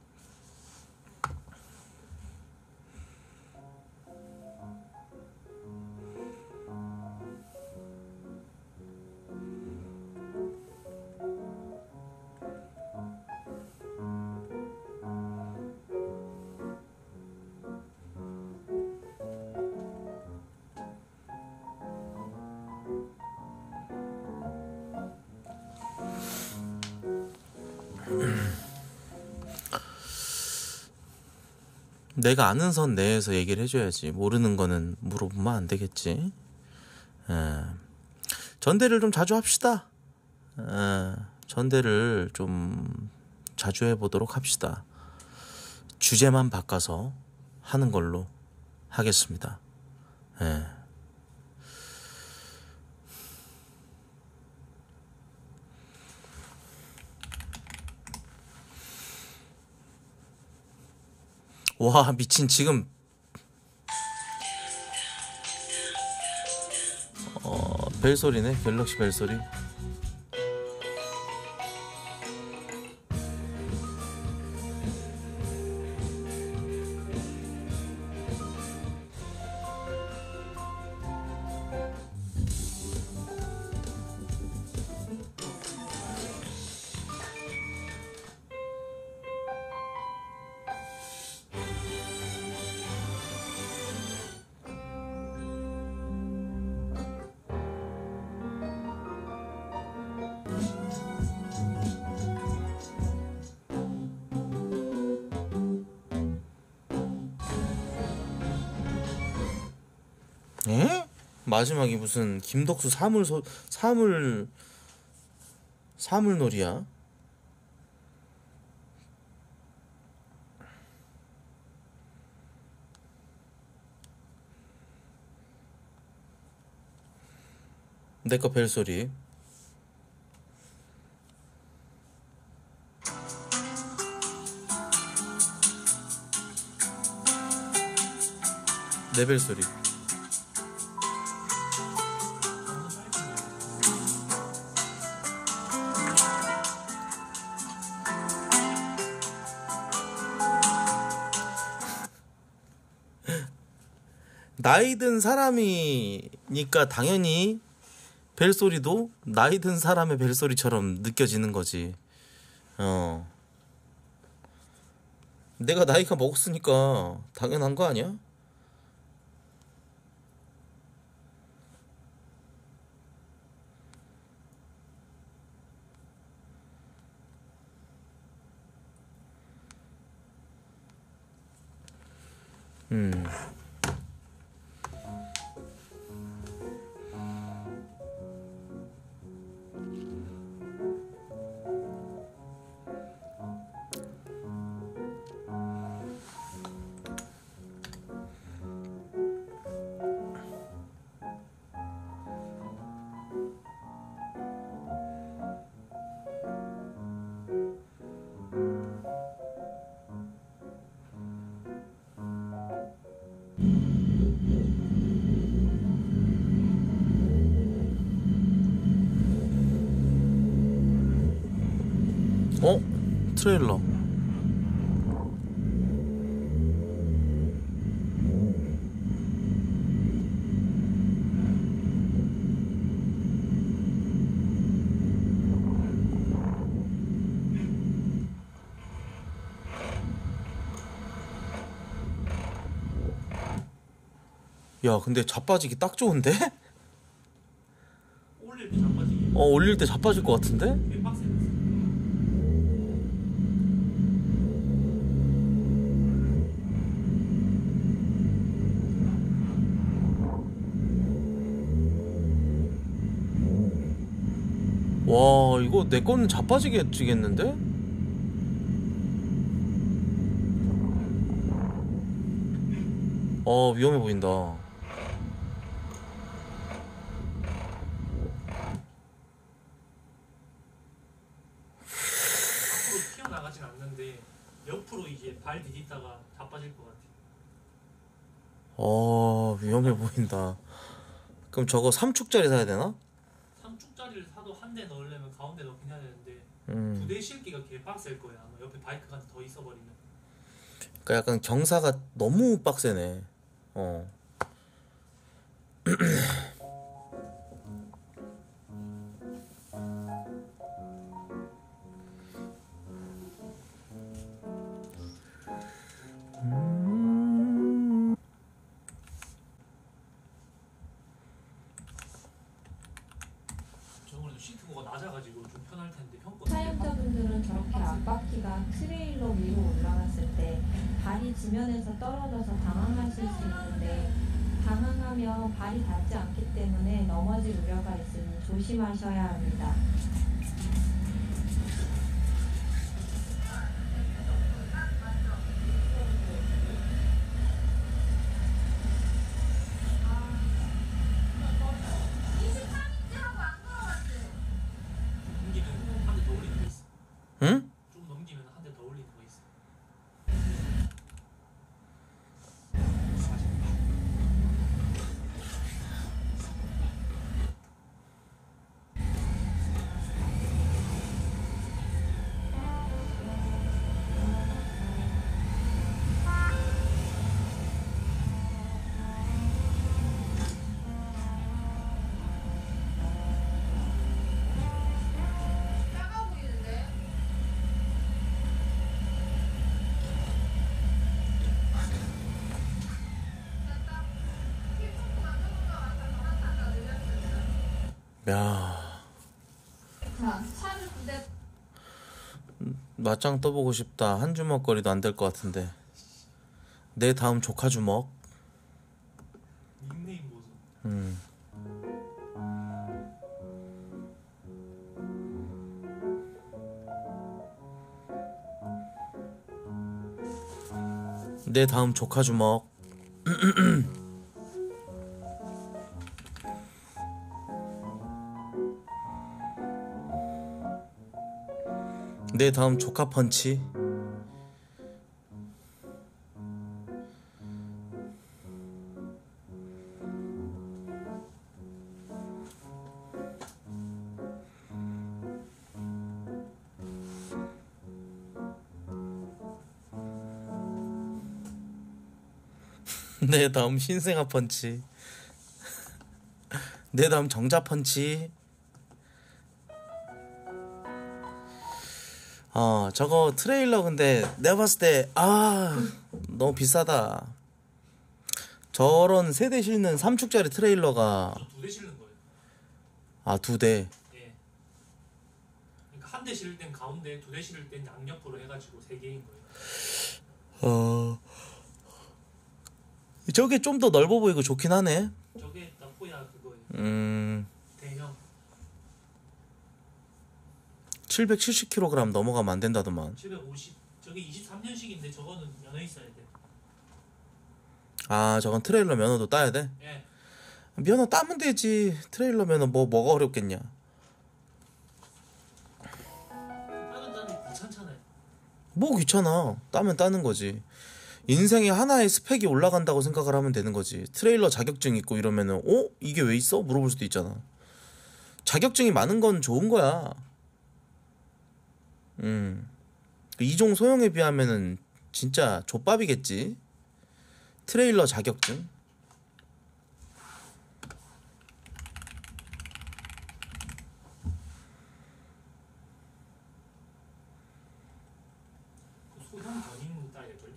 내가 아는 선 내에서 얘기를 해줘야지. 모르는 거는 물어보면 안 되겠지. 에. 전대를 좀 자주 합시다. 에. 전대를 좀 자주 해보도록 합시다. 주제만 바꿔서 하는 걸로 하겠습니다. 에. 와 미친 지금 어 벨소리네. 갤럭시 벨소리. 에? 마지막이 무슨 김덕수 사물 소, 사물 사물놀이야? 내거 벨소리. 내 벨소리. 나이 든 사람이니까 당연히 벨소리도 나이 든 사람의 벨소리처럼 느껴지는 거지. 어. 내가 나이가 먹었으니까 당연한 거 아니야? 음. 어? 트레일러. 야 근데 자빠지기 딱 좋은데? 올릴 때 자빠지게. 어 올릴 때 자빠질 것 같은데? 되게 빡세졌어. 와 이거 내 거는 자빠지게 지겠는데? 어 위험해 보인다. 튀어나가진 않는데 어, 위험해 보인다. 그럼 저거 삼 축짜리 사야 되나? 삼 축짜리를 사도 한 대 넣으려면 가운데 넣긴 해야 되는데 음. 두 대 실기가 개빡셀 거야. 아마 옆에 바이크가 더 있어버리면. 그러니까 약간 경사가 너무 빡세네. 어. 저번에도 시트고가 낮아가지고 좀 편할 텐데 형 거. 사용자분들은 저렇게 앞바퀴가 트레일러 위로 올라갔을 때 발이 지면에서 떨어져서 당황하실 수 있는데 당황하면 발이 닿지 않기 때문에 넘어질 우려가 있으니 조심하셔야 합니다. 넘기면 한 대 더 올리는 거 있어. 응? 좀 넘기면 한 대 더 올리는 거 있어. 야, 자, 차를 두 대. 맞짱 떠보고 싶다. 한 주먹거리도 안 될 것 같은데. 내 다음 조카 주먹. 닉네임 보소. 음. 내 다음 조카 주먹. 내 다음 조카 펀치. 내 다음 신생아 펀치. 내 다음 정자 펀치. 어, 저거 트레일러 근데 내가 봤을 때 아, 너무 비싸다. 저런 세대 실는 삼 축짜리 트레일러가 두 대 실는 거예요. 아, 두 대. 예. 그러니까 한 대 실을 땐 가운데, 두 대 실을 땐 양옆으로 해가지고 세 개인 거예요. 어. 저게 좀 더 넓어 보이고 좋긴 하네. 저게 나포야 그거예요. 음. 대형. 칠백칠십 킬로그램 넘어가면 안 된다더만. 칠백오십. 저게 이십삼 년식인데 저거는 면허 있어야 돼. 아, 저건 트레일러 면허도 따야 돼? 예. 면허 따면 되지. 트레일러 면허 뭐 뭐가 어렵겠냐. 다른 다른 귀찮잖아요. 뭐 귀찮아. 따면 따는 거지. 인생에 하나의 스펙이 올라간다고 생각을 하면 되는 거지. 트레일러 자격증 있고 이러면은 어? 이게 왜 있어? 물어볼 수도 있잖아. 자격증이 많은 건 좋은 거야. 음. 이종 소형에 비하면은 진짜 족밥이겠지. 트레일러 자격증. 그 소형 견인 따야 걸.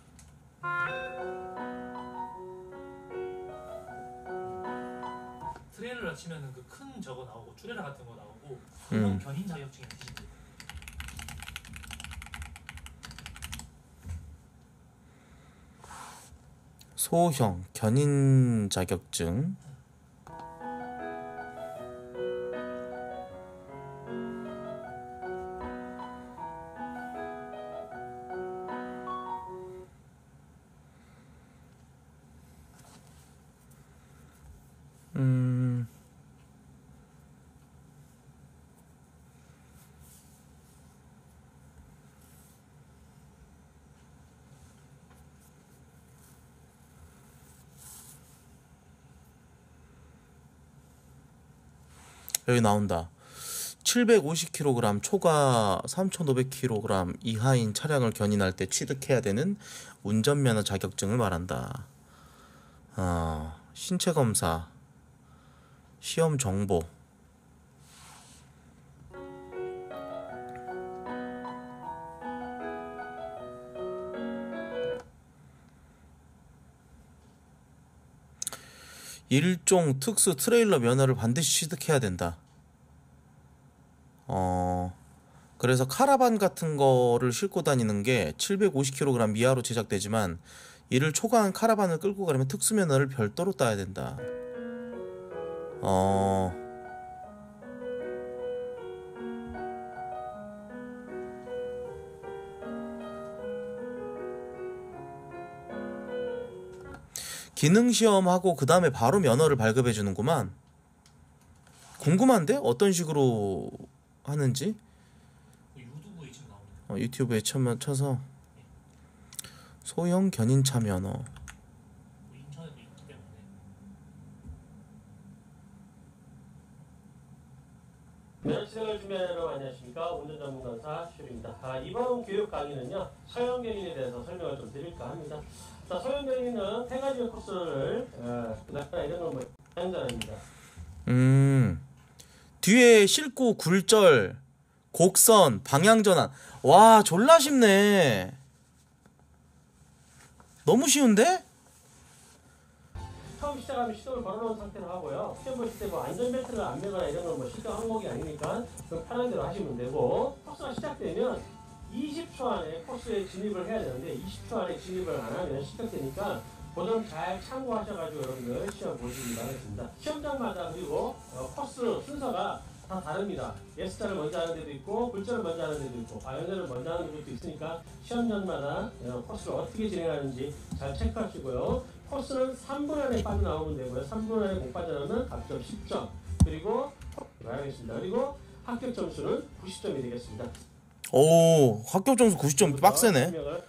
트레일러 치면은 그 큰 저거 나오고 트레일러 같은 거 나오고 소형 음. 견인 자격증이 있으신데. 소형 견인 자격증. 음. 여기 나온다. 칠백오십 킬로그램 초과 삼천오백 킬로그램 이하인 차량을 견인할 때 취득해야 되는 운전면허 자격증을 말한다. 어, 신체 검사, 시험 정보. 일종 특수 트레일러 면허를 반드시 취득해야 된다. 어, 그래서 카라반 같은 거를 싣고 다니는 게 칠백오십 킬로그램 이하로 제작되지만 이를 초과한 카라반을 끌고 가려면 특수 면허를 별도로 따야 된다. 어, 기능시험하고 그 다음에 바로 면허를 발급해 주는구만. 궁금한데? 어떤 식으로 하는지? 유튜브에 지금 나오는 어, 유튜브에 쳐면 쳐서 소형 견인차 면허. 인터넷도 있기 때문에. 면허 시작을 준비하는 여러분 안녕하십니까. 운전전문강사 슈입니다. 아, 이번 교육 강의는요 소형 견인에 대해서 설명을 좀 드릴까 합니다. 자, 소형 견인은 세 가지 코스를 어, 낙하나 이런 걸 뭐 사용자입니다. 음, 뒤에 싣고 굴절, 곡선, 방향전환. 와, 졸라 쉽네. 너무 쉬운데? 처음 시작하면 시동을 걸어놓은 상태로 하고요. 시험 보실 때 뭐 안전벨트를 안 매거나 이런 건 뭐 실전 항목이 아니니까 좀 편한 대로 하시면 되고, 코스가 시작되면 이십 초 안에 코스에 진입을 해야 되는데 이십 초 안에 진입을 안 하면 시작되니까 그 점 잘 참고하셔가지고 여러분들 시험 보시기 바랍니다. 시험장마다 그리고 어, 코스 순서가 다 다릅니다. 예스자를 먼저 하는 데도 있고 굴절을 먼저 하는 데도 있고 바이오네를 먼저 하는 데도 있으니까 시험장마다 어, 코스를 어떻게 진행하는지 잘 체크하시고요. 코스는 삼 분 안에 빠져나오면 되고요. 삼 분 안에 못 빠져나오면 각점 십 점. 그리고 말하겠습니다. 그리고 합격 점수는 구십 점이 되겠습니다. 오, 합격 점수 구십 점 빡세네.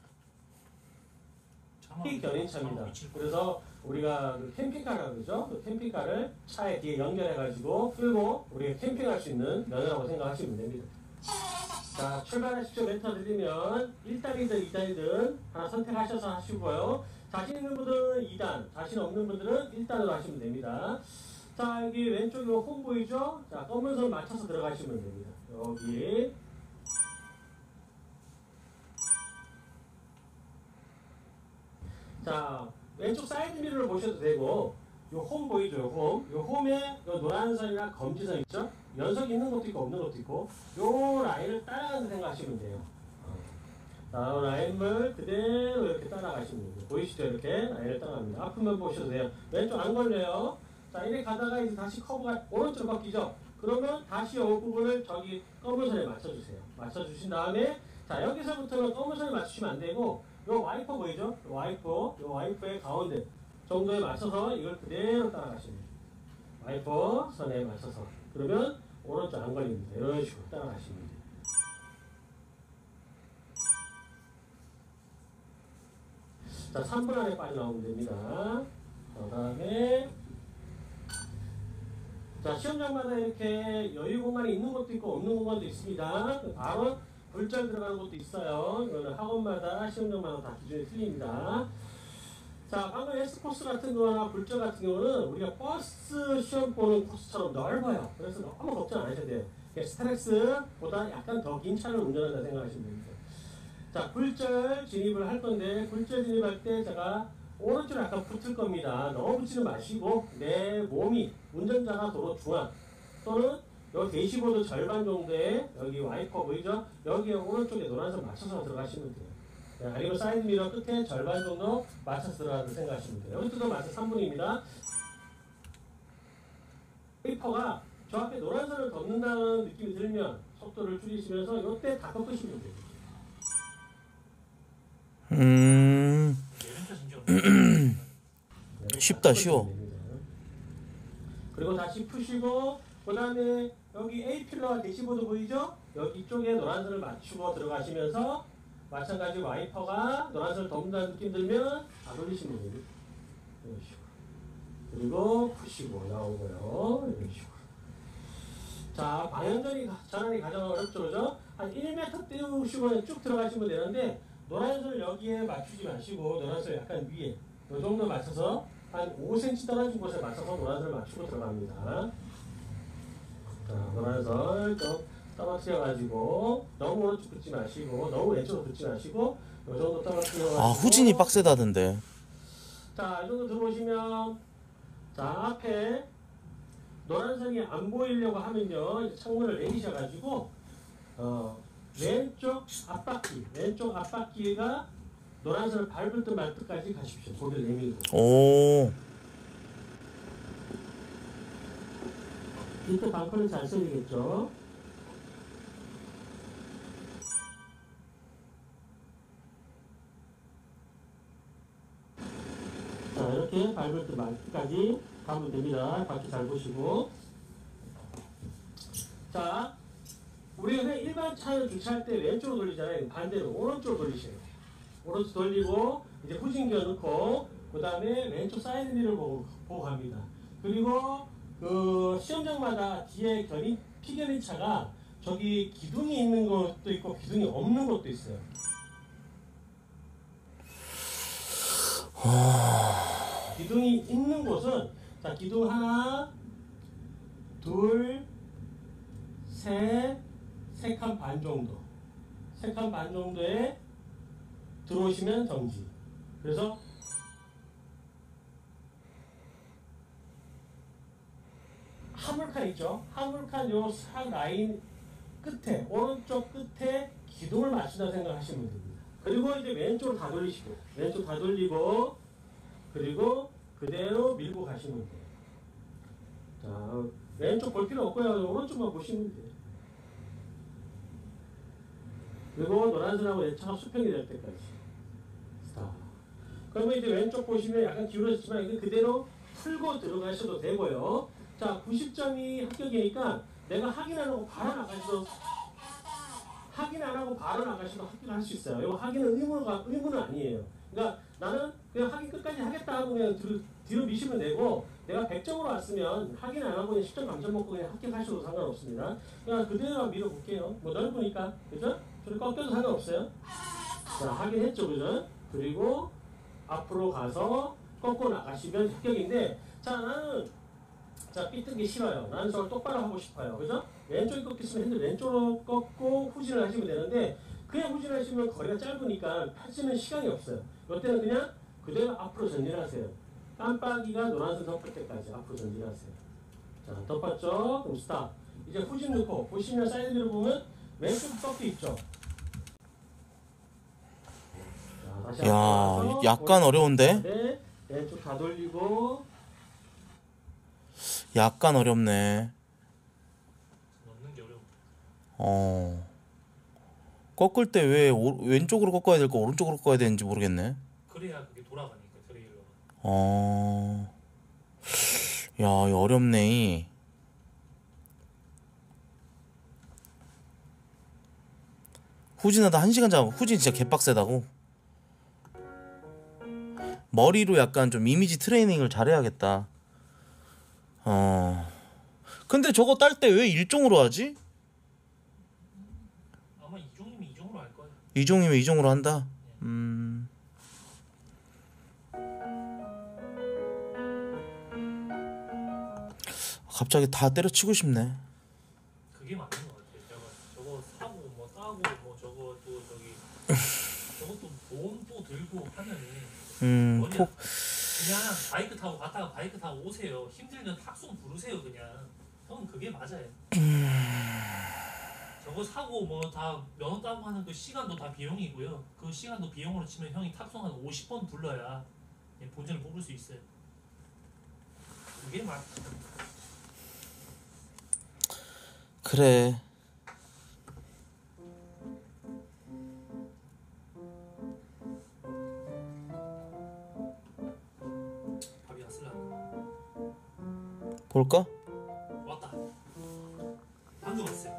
이 견인차입니다. 그래서 우리가 그 캠핑카라고 그러죠. 그 캠핑카를 차에 뒤에 연결해가지고 끌고 우리가 캠핑할 수 있는 면허라고 생각하시면 됩니다. 자, 출발하십시오. 멘트 드리면 일 단이든 이 단이든 하나 선택하셔서 하시고요. 자신 있는 분들은 이 단, 자신 없는 분들은 일 단으로 하시면 됩니다. 자, 여기 왼쪽에 홈 보이죠? 자, 검은 선 맞춰서 들어가시면 됩니다. 여기. 자, 왼쪽 사이드 미러를 보셔도 되고, 요 홈 보이죠? 요 홈. 요 홈에 요 노란 선이나 검지선 있죠? 연석이 있는 것도 있고 없는 것도 있고, 요 라인을 따라가는 생각하시면 돼요. 자, 라인을 그대로 이렇게 따라가시면 돼요. 보이시죠? 이렇게 라인을 따라갑니다. 앞으면 보셔도 돼요. 왼쪽 안 걸려요. 자, 이렇게 가다가 이제 다시 커브가 오른쪽으로 바뀌죠? 그러면 다시 이 부분을 저기 검은 선에 맞춰주세요. 맞춰주신 다음에, 자, 여기서부터는 검은 선에 맞추시면 안 되고, 요 와이퍼 보이죠? 요 와이퍼, 요 와이퍼의 가운데 정도에 맞춰서 이걸 그대로 따라가시면 돼요. 와이퍼 선에 맞춰서. 그러면 오른쪽 안 걸립니다. 이런 식으로 따라가시면 돼요. 자, 삼 분 안에 빠져나오면 됩니다. 그 다음에 자, 시험장마다 이렇게 여유 공간이 있는 것도 있고 없는 공간도 있습니다. 바로 굴절 들어가는 것도 있어요. 이거는 학원마다 시험장마다 다 기준이 틀립니다. 자, 방금 S코스 같은 거나 굴절 같은 경우는 우리가 버스 시험 보는 코스처럼 넓어요. 그래서 너무 걱정 안 하셔도 돼요. 스트렉스보다 약간 더 긴 차를 운전한다 생각하시면 됩니다. 자, 굴절 진입을 할 건데, 굴절 진입할 때 제가 오른쪽에 약간 붙을 겁니다. 너무 붙이지 마시고 내 몸이 운전자가 도로 중앙 또는 여기 대시보드 절반 정도의 여기 와이퍼 보이죠? 여기에 오른쪽에 노란색 맞춰서 들어가시면 돼요. 네, 아니면 사이드 미러 끝에 절반 정도 맞춰서 들어가는 생각하시면 돼요. 여기서도 맞춰 삼 분입니다. 와이퍼가 저 앞에 노란색을 덮는다는 느낌이 들면 속도를 줄이시면서 이때 다 꺾으시면 돼요. 음, 쉽다, 쉬워. 그리고 다시 푸시고, 그 다음에 여기 A 필러와 대시보드 보이죠? 여기 쪽에 노란색을 맞추고 들어가시면서 마찬가지 와이퍼가 노란색을 덮는다는 느낌 들면 안 올리시면 돼요. 이런 식으로. 그리고 푸시고 나오고요. 이런 식으로. 자, 방향전이 전환이 가장 어렵죠, 그죠? 한 일 미터 띄우시고 쭉 들어가시면 되는데 노란선을 여기에 맞추지 마시고 노란선을 약간 위에 이 정도 맞춰서 한 오 센티미터 떨어진 곳에 맞춰서 노란선을 맞추고 들어갑니다. 자, 노란선 좀 떨어뜨려가지고 너무 오른쪽 붙지 마시고 너무 왼쪽으로 붙지 마시고 이 정도 떨어뜨려가지고 아 후진이 빡세다던데. 자, 이 정도 들어오시면 자, 앞에 노란선이 안 보이려고 하면요 이제 창문을 내리셔가지고 어, 왼쪽 앞바퀴 왼쪽 앞바퀴가 노란선을 밟을 듯 말 듯까지 가십시오. 고개를 내밀고. 오. 이때 방패는 잘 써야겠죠. 자, 이렇게 밟을 듯 말 듯까지 가면 됩니다. 바퀴 잘 보시고. 자, 우리가 일반 차를 주차할 때 왼쪽으로 돌리잖아요. 반대로 오른쪽으로 돌리셔야 돼요. 오른쪽 돌리고 이제 후진기어 넣고 그 다음에 왼쪽 사이드 미러를 보고, 보고 갑니다. 그리고 그 시험장마다 뒤에 견인, 피견인 차가 저기 기둥이 있는 것도 있고 기둥이 없는 것도 있어요. 기둥이 있는 곳은 자 기둥 하나, 둘, 셋, 세 칸 반 정도, 세 칸 반 정도에 들어오시면 정지. 그래서 화물칸 있죠? 화물칸 요 상 라인 끝에 오른쪽 끝에 기둥을 맞춘다 생각하시면 됩니다. 그리고 이제 왼쪽으로 다 돌리시고 왼쪽 다 돌리고 그리고 그대로 밀고 가시면 돼요. 자, 왼쪽 볼 필요 없고요. 오른쪽만 보시면 돼요. 그리고 노란선하고 내 차가 수평이 될 때까지. 자, 그러면 이제 왼쪽 보시면 약간 기울어졌지만 이거 그대로 풀고 들어가셔도 되고요. 자, 구십 점이 합격이니까 내가 확인 안 하고 바로 나가셔도 확인 안 하고 바로 나가셔도 합격할 수 있어요. 이거 확인은 의무가, 의무는 아니에요. 그러니까 나는 그냥 확인 끝까지 하겠다 하고 그냥 뒤로, 뒤로 미시면 되고 내가 백 점으로 왔으면 확인 안 하고 그냥 십 점 감점 먹고 그냥 합격하셔도 상관없습니다. 그냥 그대로 밀어볼게요. 뭐 넓으니까. 그죠? 저를 꺾여도 상관없어요. 자, 확인했죠. 그죠? 그리고 앞으로 가서 꺾고 나가시면 합격인데 자, 나는 자, 삐뚤기 싫어요. 나는 저걸 똑바로 하고 싶어요. 그죠? 왼쪽이 꺾였으면 핸들 왼쪽으로 꺾고 후진을 하시면 되는데 그냥 후진을 하시면 거리가 짧으니까 펼치는 시간이 없어요. 이때는 그냥 그대로 앞으로 전진하세요. 깜빡이가 노란색 덮을 때까지 앞으로 전진하세요. 자, 덮었죠? 그럼 스탑. 이제 후진 넣고 보시면 사이드미러 보면 왼쪽 꺾여 있죠? 자, 다시 야, 앞으로 약간 어려운데? 네, 왼쪽 다 돌리고 약간 어렵네. 넣는 게 어려워. 어. 꺾을 때 왜 왼쪽으로 꺾어야 될까 오른쪽으로 꺾어야 되는지 모르겠네. 그래야 그게 돌아가니까 트레일러가. 어. 야, 이거 어렵네. 후진하다 한 시간 잡으면 후진 진짜 개빡세다고. 머리로 약간 좀 이미지 트레이닝을 잘해야겠다. 어. 근데 저거 딸 때 왜 일종으로 하지? 아마 이종이면 이종으로 할 거야. 이종이면 이종으로 한다. 음. 갑자기 다 때려치고 싶네. 그게 맞는 것 같아. 저거 저거 사고 뭐 따고 뭐 저거 또 저기 저것도 보험 또 들고 하면은 음. 뭐냐, 폭. 그냥 바이크 타고 갔다가 바이크 타고 오세요. 힘들면 탁송 부르세요 그냥. 형 그게 맞아요. 저거 사고 뭐 다 면허 따고 하는 그 시간도 다 비용이고요. 그 시간도 비용으로 치면 형이 탁송 한 오십 번 불러야 본전을 뽑을 수 있어요. 그게 맞. 그래. 밥이 왔을라. 볼까? 왔다. 방금 왔어요.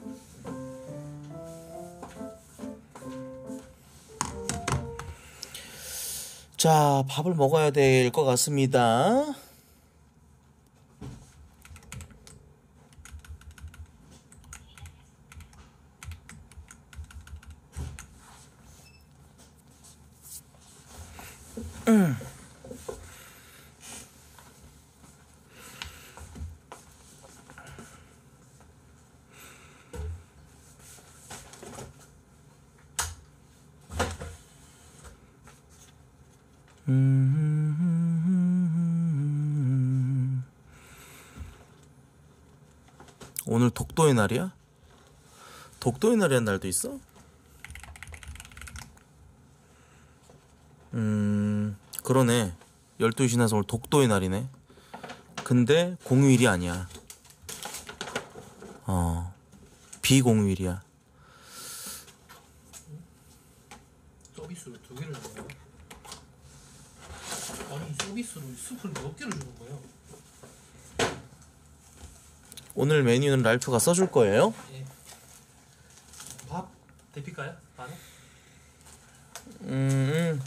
자, 밥을 먹어야 될 것 같습니다. 음... 오늘 독도의 날이야? 독도의 날이란 날도 있어? 음... 그러네. 열두 시 지나서 오늘 독도의 날이네. 근데 공휴일이 아니야. 어, 비공휴일이야. 서비스로 두 개를 주는 거야? 아니 서비스로 스프를 몇 개를 주는 거예요? 오늘 메뉴는 랄프가 써줄 거예요? 예. 밥 데필까요? 밥은? 음,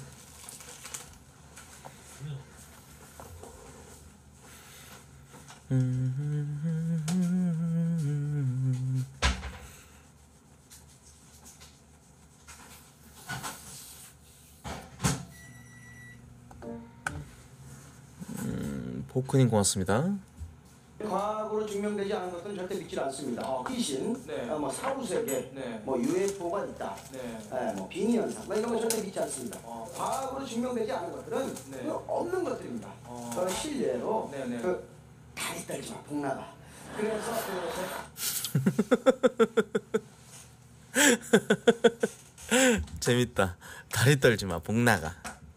음. 음, 보크님 고맙습니다. 과학으로 증명되지 않은 것들은 절대 믿지 않습니다. 어, 귀신, 네. 어, 뭐 사후 세계, 네. 뭐 유에프오가 있다, 네. 예, 뭐 빙의 현상, 뭐 이런 거 절대 믿지 않습니다. 어. 과학으로 증명되지 않은 것들은 네. 그 없는 것들입니다. 어. 저는 실례로 네, 네. 그 다리 떨지 마, 복나가. 그래서 그 재밌다. 다리 떨지 마, 복 나가.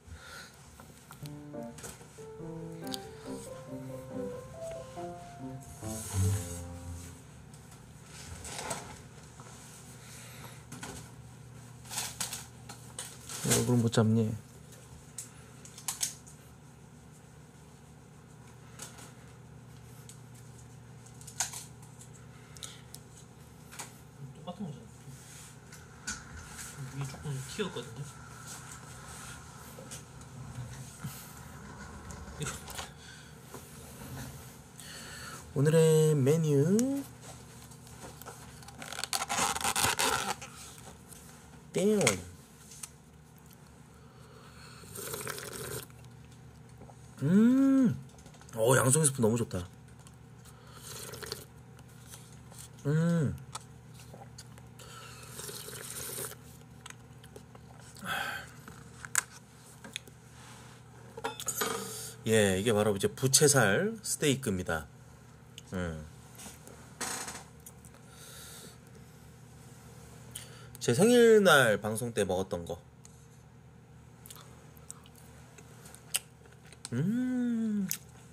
얼굴 못 잡니? 똑같은 거잖아. 위에 조금 튀었거든요. 오늘의 메뉴 땡. 음, 어 양송이 스프 너무 좋다. 음, 예, 이게 바로 이제 부채살 스테이크입니다. 음. 제 생일날 방송 때 먹었던 거. 음.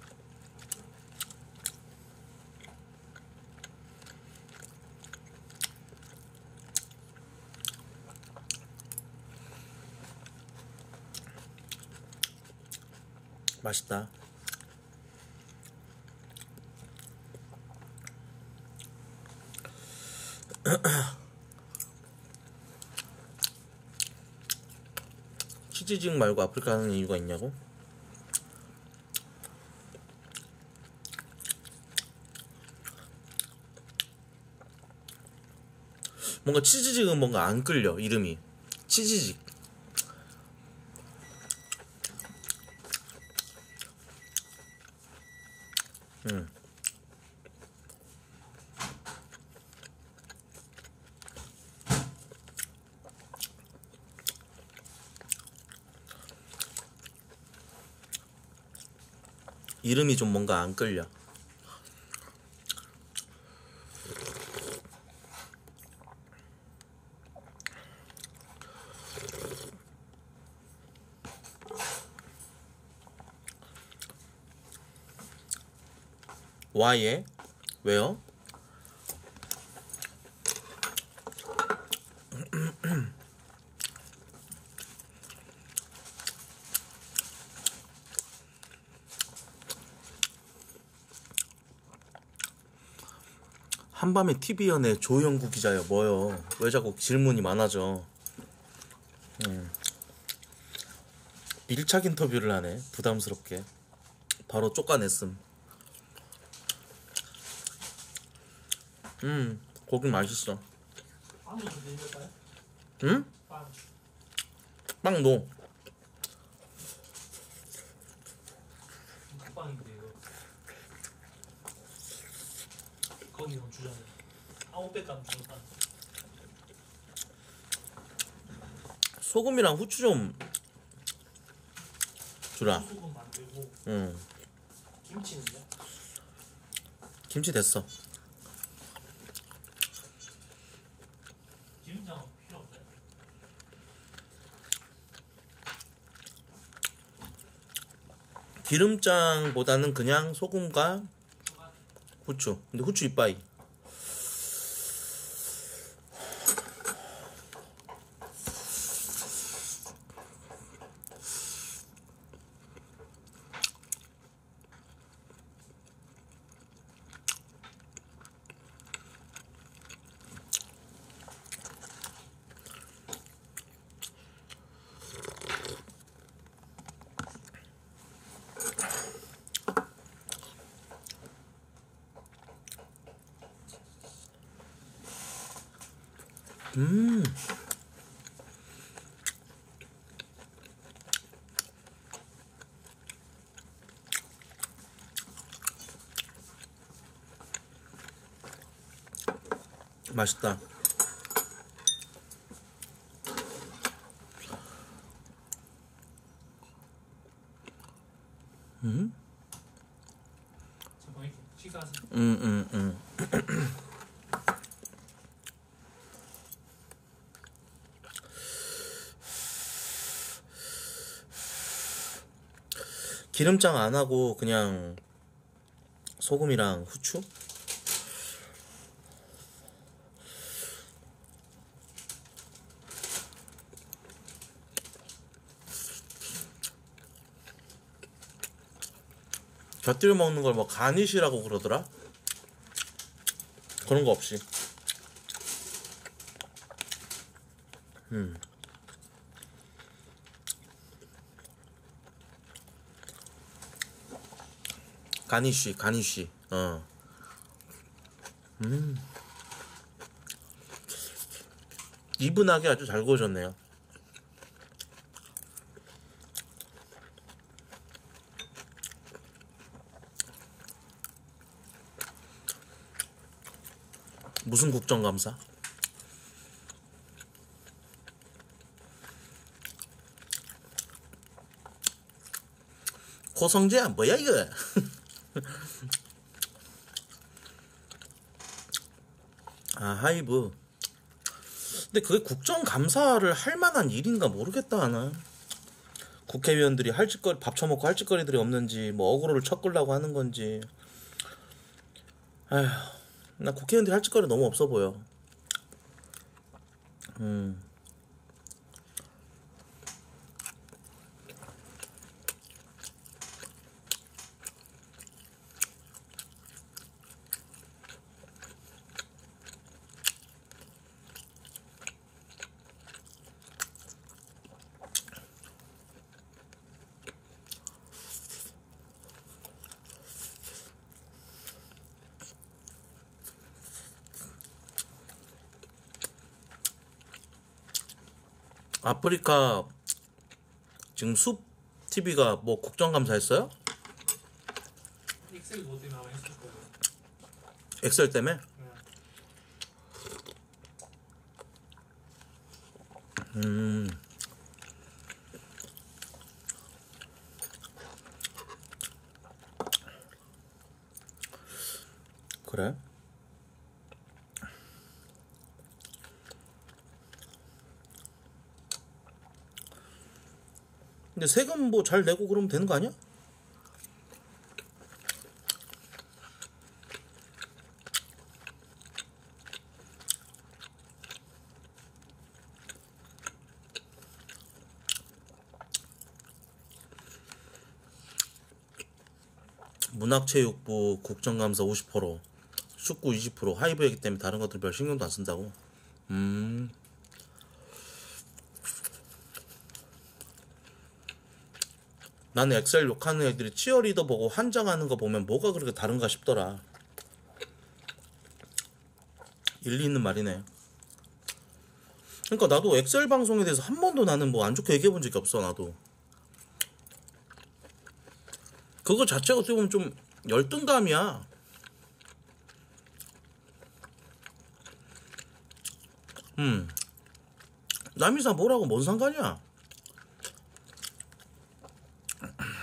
맛있다. 치즈직 말고 아프리카 하는 이유가 있냐고? 뭔가 치즈직은 뭔가 안 끌려, 이름이. 치즈직. 음. 이름이 좀 뭔가 안 끌려. Why에? 왜요? 한밤에 티비 연애 조영구 기자요. 뭐요? 왜 자꾸 질문이 많아져? 음. 밀착 인터뷰를 하네. 부담스럽게. 바로 쫓아냈음. 음, 고기 맛있어. 빵도 좀 드릴까요? 응? 빵. 빵 노. 그 빵인데 이거. 거기 좀 주잖아요. 아웃백 가면 주는 빵. 소금이랑 후추 좀 주라. 소금 만들고. 응. 김치는요? 김치 됐어. 기름장은 필요 없어요? 기름장보다는 그냥 소금과 후추. 근데 후추 이빠이. 음. 맛있다. 음? 잠깐 식사하세요. 음, 음, 음. 기름장 안 하고 그냥 소금이랑 후추? 곁들여 먹는 걸 뭐 가니쉬라고 그러더라? 그런 거 없이. 음. 가니쉬, 가니쉬. 어. 음. 이분하게 아주 잘 구워졌네요. 무슨 국정감사? 고성재야 뭐야 이거? 아 하이브. 근데 그게 국정감사를 할 만한 일인가 모르겠다 하나. 국회의원들이 할 짓거리 밥 처먹고 할 짓거리들이 없는지 뭐 어그로를 척끌라고 하는 건지. 아휴. 나 국회의원들이 할 짓거리 너무 없어 보여. 음. 아프리카 지금 숲 티비가 뭐 국정감사 했어요? 엑셀 뭐 때문에 아마 했을 거예요. 엑셀 때문에? 네. 음. 그래? 근데 세금 뭐 잘 내고 그러면 되는 거 아니야? 문학체육부 국정감사 오십 퍼센트, 축구 이십 퍼센트, 하이브이기 때문에 다른 것들 별 신경도 안 쓴다고? 음. 나는 엑셀 욕하는 애들이 치어리더 보고 환장하는 거 보면 뭐가 그렇게 다른가 싶더라. 일리 있는 말이네. 그러니까 나도 엑셀 방송에 대해서 한 번도 나는 뭐 안 좋게 얘기해 본 적이 없어. 나도 그거 자체가 어떻게 보면 좀 열등감이야. 음 남이사 뭐라고 뭔 상관이야.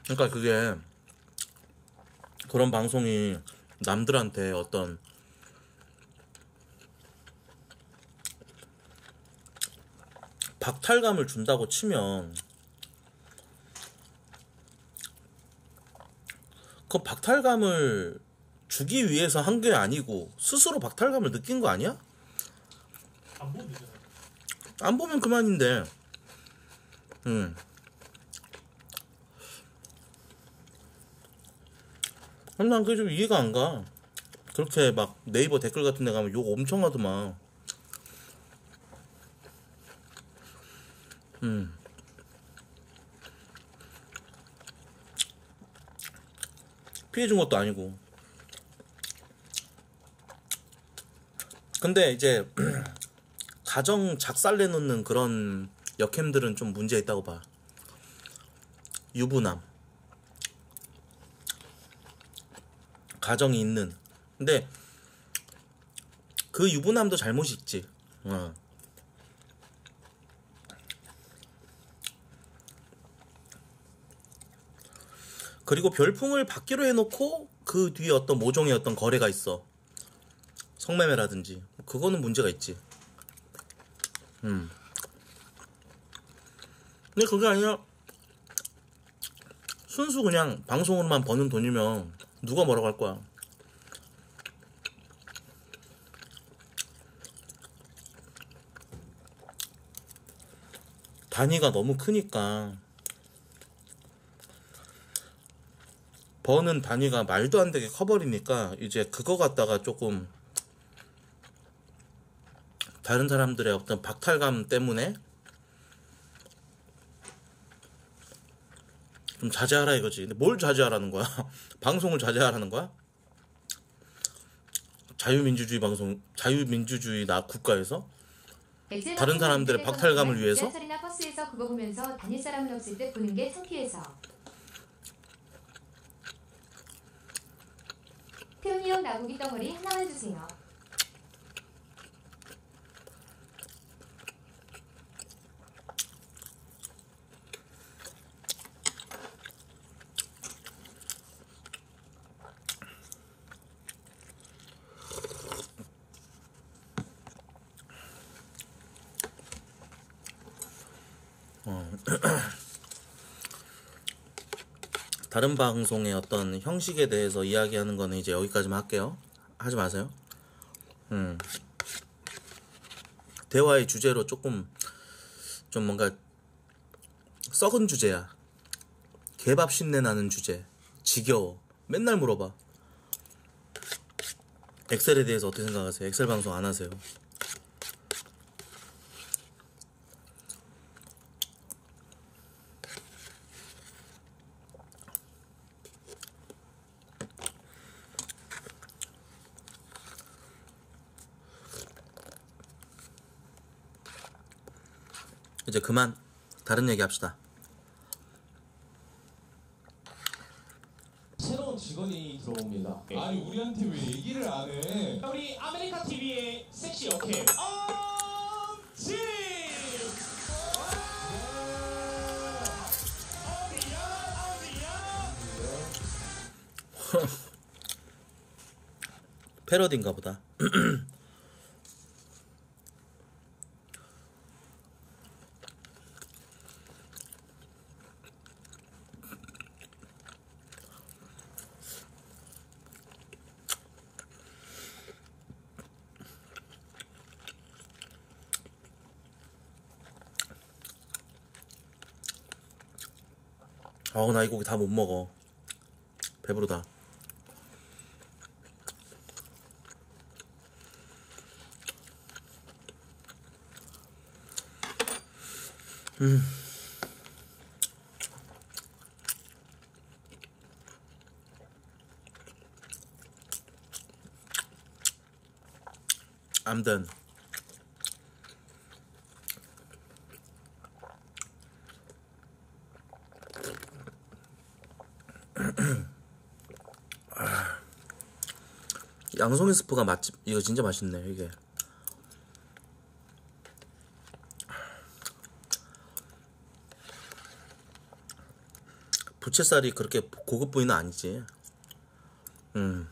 그러니까 그게 그런 방송이 남들한테 어떤 박탈감을 준다고 치면 그 박탈감을 주기 위해서 한 게 아니고 스스로 박탈감을 느낀 거 아니야? 안 보면 되잖아. 안 보면 그만인데. 음. 난 그게 좀 이해가 안 가. 그렇게 막 네이버 댓글 같은 데 가면 욕 엄청 하더만. 음. 피해준 것도 아니고. 근데 이제 가정 작살내놓는 그런 역캠들은 좀 문제 있다고 봐. 유부남. 가정이 있는. 근데 그 유부남도 잘못이 있지. 어. 그리고 별풍을 받기로 해놓고 그 뒤에 어떤 모종의 어떤 거래가 있어. 성매매라든지. 그거는 문제가 있지. 음. 근데 그게 아니라 순수 그냥 방송으로만 버는 돈이면 누가 뭐라고 할 거야. 단위가 너무 크니까 버는 단위가 말도 안 되게 커버리니까 이제 그거 갖다가 조금 다른 사람들의 어떤 박탈감 때문에 좀 자제하라 이거지. 근데 뭘 자제하라는 거야? 방송을 자제하라는 거야? 자유민주주의 방송, 자유민주주의 나 국가에서? 다른 사람들의 박탈감을 위해서? 지하철이나 버스에서 그거 보면서 다닐 사람은 없을 때 보는 게 창피해서. 태훈이 형 나고기 덩어리 하나만 주세요. 어. 다른 방송의 어떤 형식에 대해서 이야기하는 거는 이제 여기까지만 할게요. 하지 마세요. 음. 대화의 주제로 조금 좀 뭔가 썩은 주제야. 개밥 신내 나는 주제. 지겨워. 맨날 물어봐. 엑셀에 대해서 어떻게 생각하세요? 엑셀 방송 안 하세요? 이제 그만 다른 얘기 합시다. 새로운 직원이 들어옵니다. 아니 우리한테 왜 얘기를 안 해? 우리 아메리카 티비의 섹시 여캠 엄지. 패러디인가 보다. 어우 나 이 고기 다 못 먹어. 배부르다. 음. I'm done. 양송이 스프가 맛집. 이거 진짜 맛있네 이게. 부채살이 그렇게 고급 부위는 아니지. 음.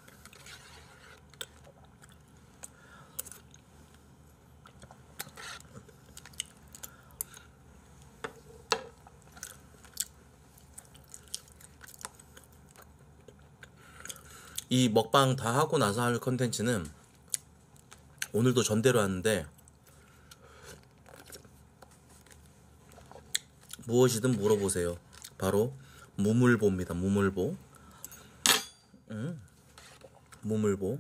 이 먹방 다 하고 나서 할 컨텐츠는 오늘도 전대로 하는데 무엇이든 물어보세요. 바로 무물보입니다. 무물보. 음, 무물보.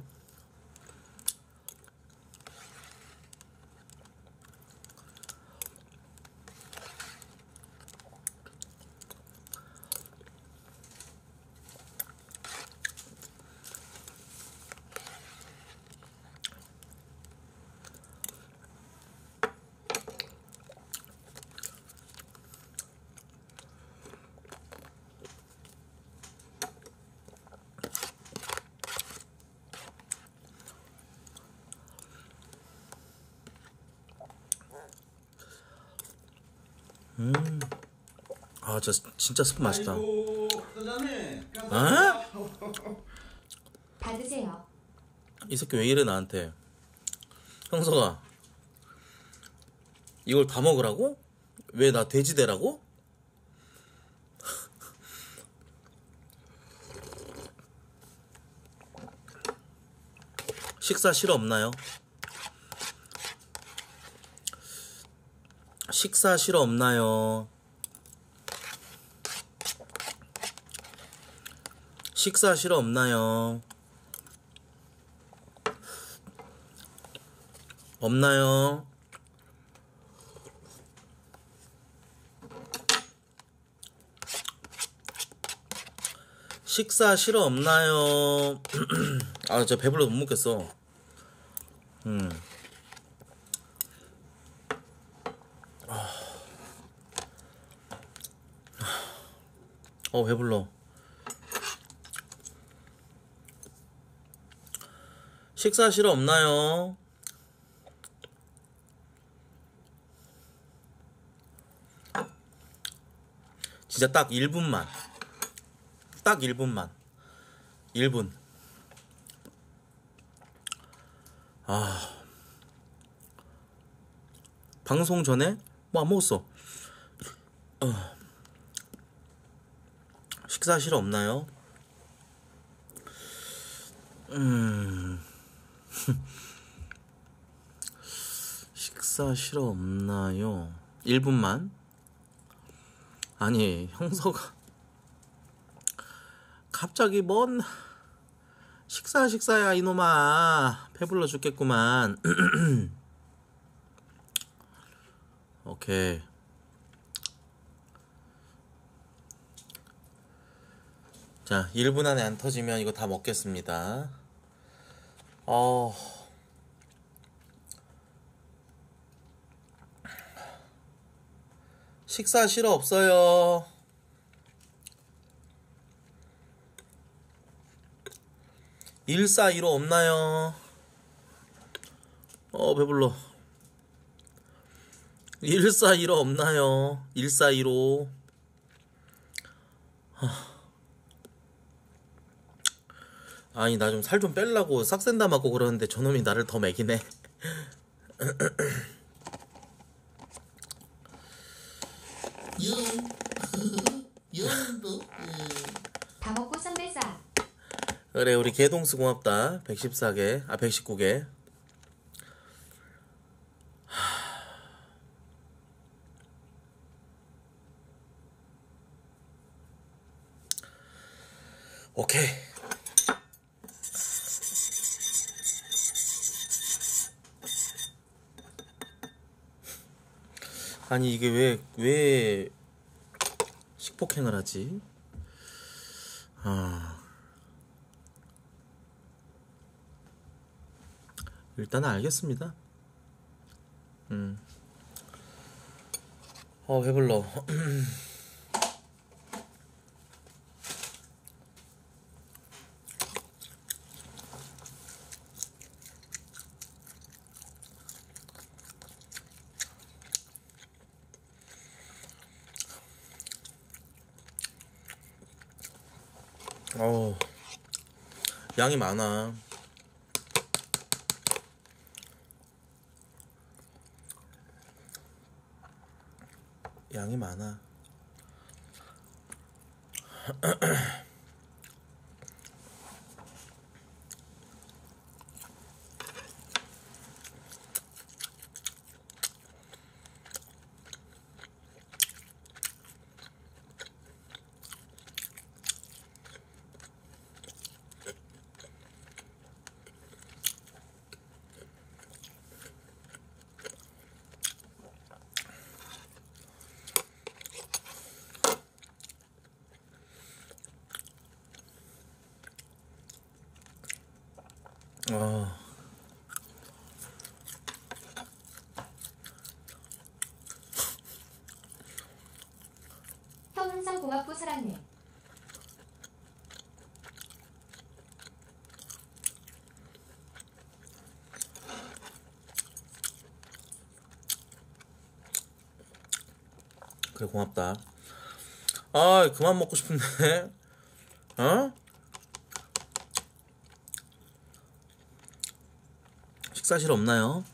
음, 아, 저 진짜 스프 맛있다. 아? 받으세요. 이 새끼 왜 이래 나한테? 형석아, 이걸 다 먹으라고? 왜 나 돼지 되라고? 식사 싫어 없나요? 식사 싫어 없나요? 식사 싫어 없나요? 없나요? 식사 싫어 없나요? 아, 저 배불러 못 먹겠어. 음. 어, 배불러. 식사 싫어 없나요? 진짜 딱 일 분만. 딱 일 분만. 일 분. 아. 방송 전에 뭐 안 먹었어. 어. 식사 싫어 없나요? 음. 식사 싫어 없나요? 일 분만. 아니, 형서가 갑자기 뭔 식사 식사야 이놈아. 배불러 죽겠구만. 오케이. 자, 일 분 안에 안 터지면 이거 다 먹겠습니다. 어... 식사 싫어 없어요. 일사일오 없나요? 어, 배불러. 일사일오 없나요? 일사일오. 아니, 나 좀 살 좀 빼려고 싹센다 맞고 그러는데 저놈이 나를 더 먹이네. 다 먹고 선배사. 그래, 우리 개동수 고맙다. 백십사 개, 아 백십구 개. 오케이. 아니, 이게 왜, 왜 식폭행을 하지? 아. 일단은 알겠습니다. 음. 어, 배불러. 어우, 양이 많아. 양이 많아. 어. 형 항상 고맙고 사랑해. 그래, 고맙다. 아, 그만 먹고 싶은데. 어? 식사실 없나요?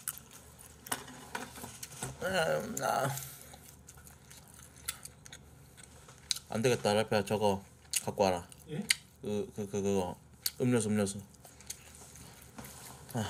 음, 아. 안 되겠다, 랄페야. 저거 갖고 와라. 예? 그, 그, 그, 그거. 음료수, 음료수. 아.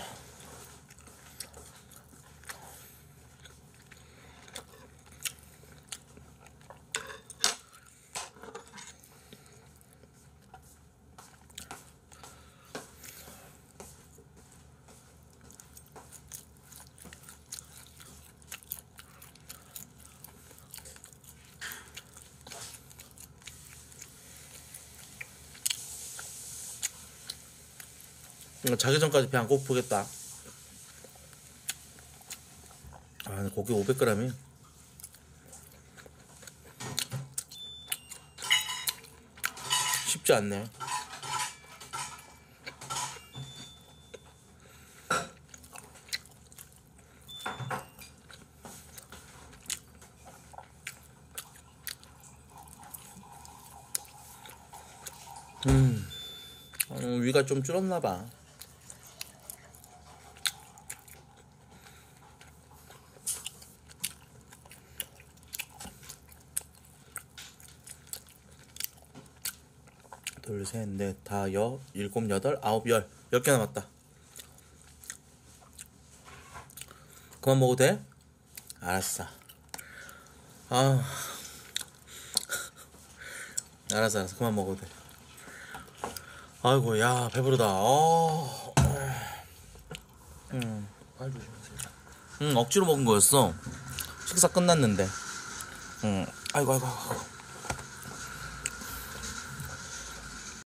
자기 전까지 배 안 고프겠다. 아, 근데 고기 오백 그램이 쉽지 않네. 음, 음 위가 좀 줄었나봐. 둘, 셋, 넷, 다, 여, 일곱, 여덟, 아홉, 열. 열 개 남았다. 그만 먹어도 돼? 알았어. 아, 알았어, 알았어. 그만 먹어도 돼. 아이고, 야, 배부르다. 어, 음, 발 조심하세요. 응, 억지로 먹은 거였어. 식사 끝났는데. 응, 아이고, 아이고, 아이고.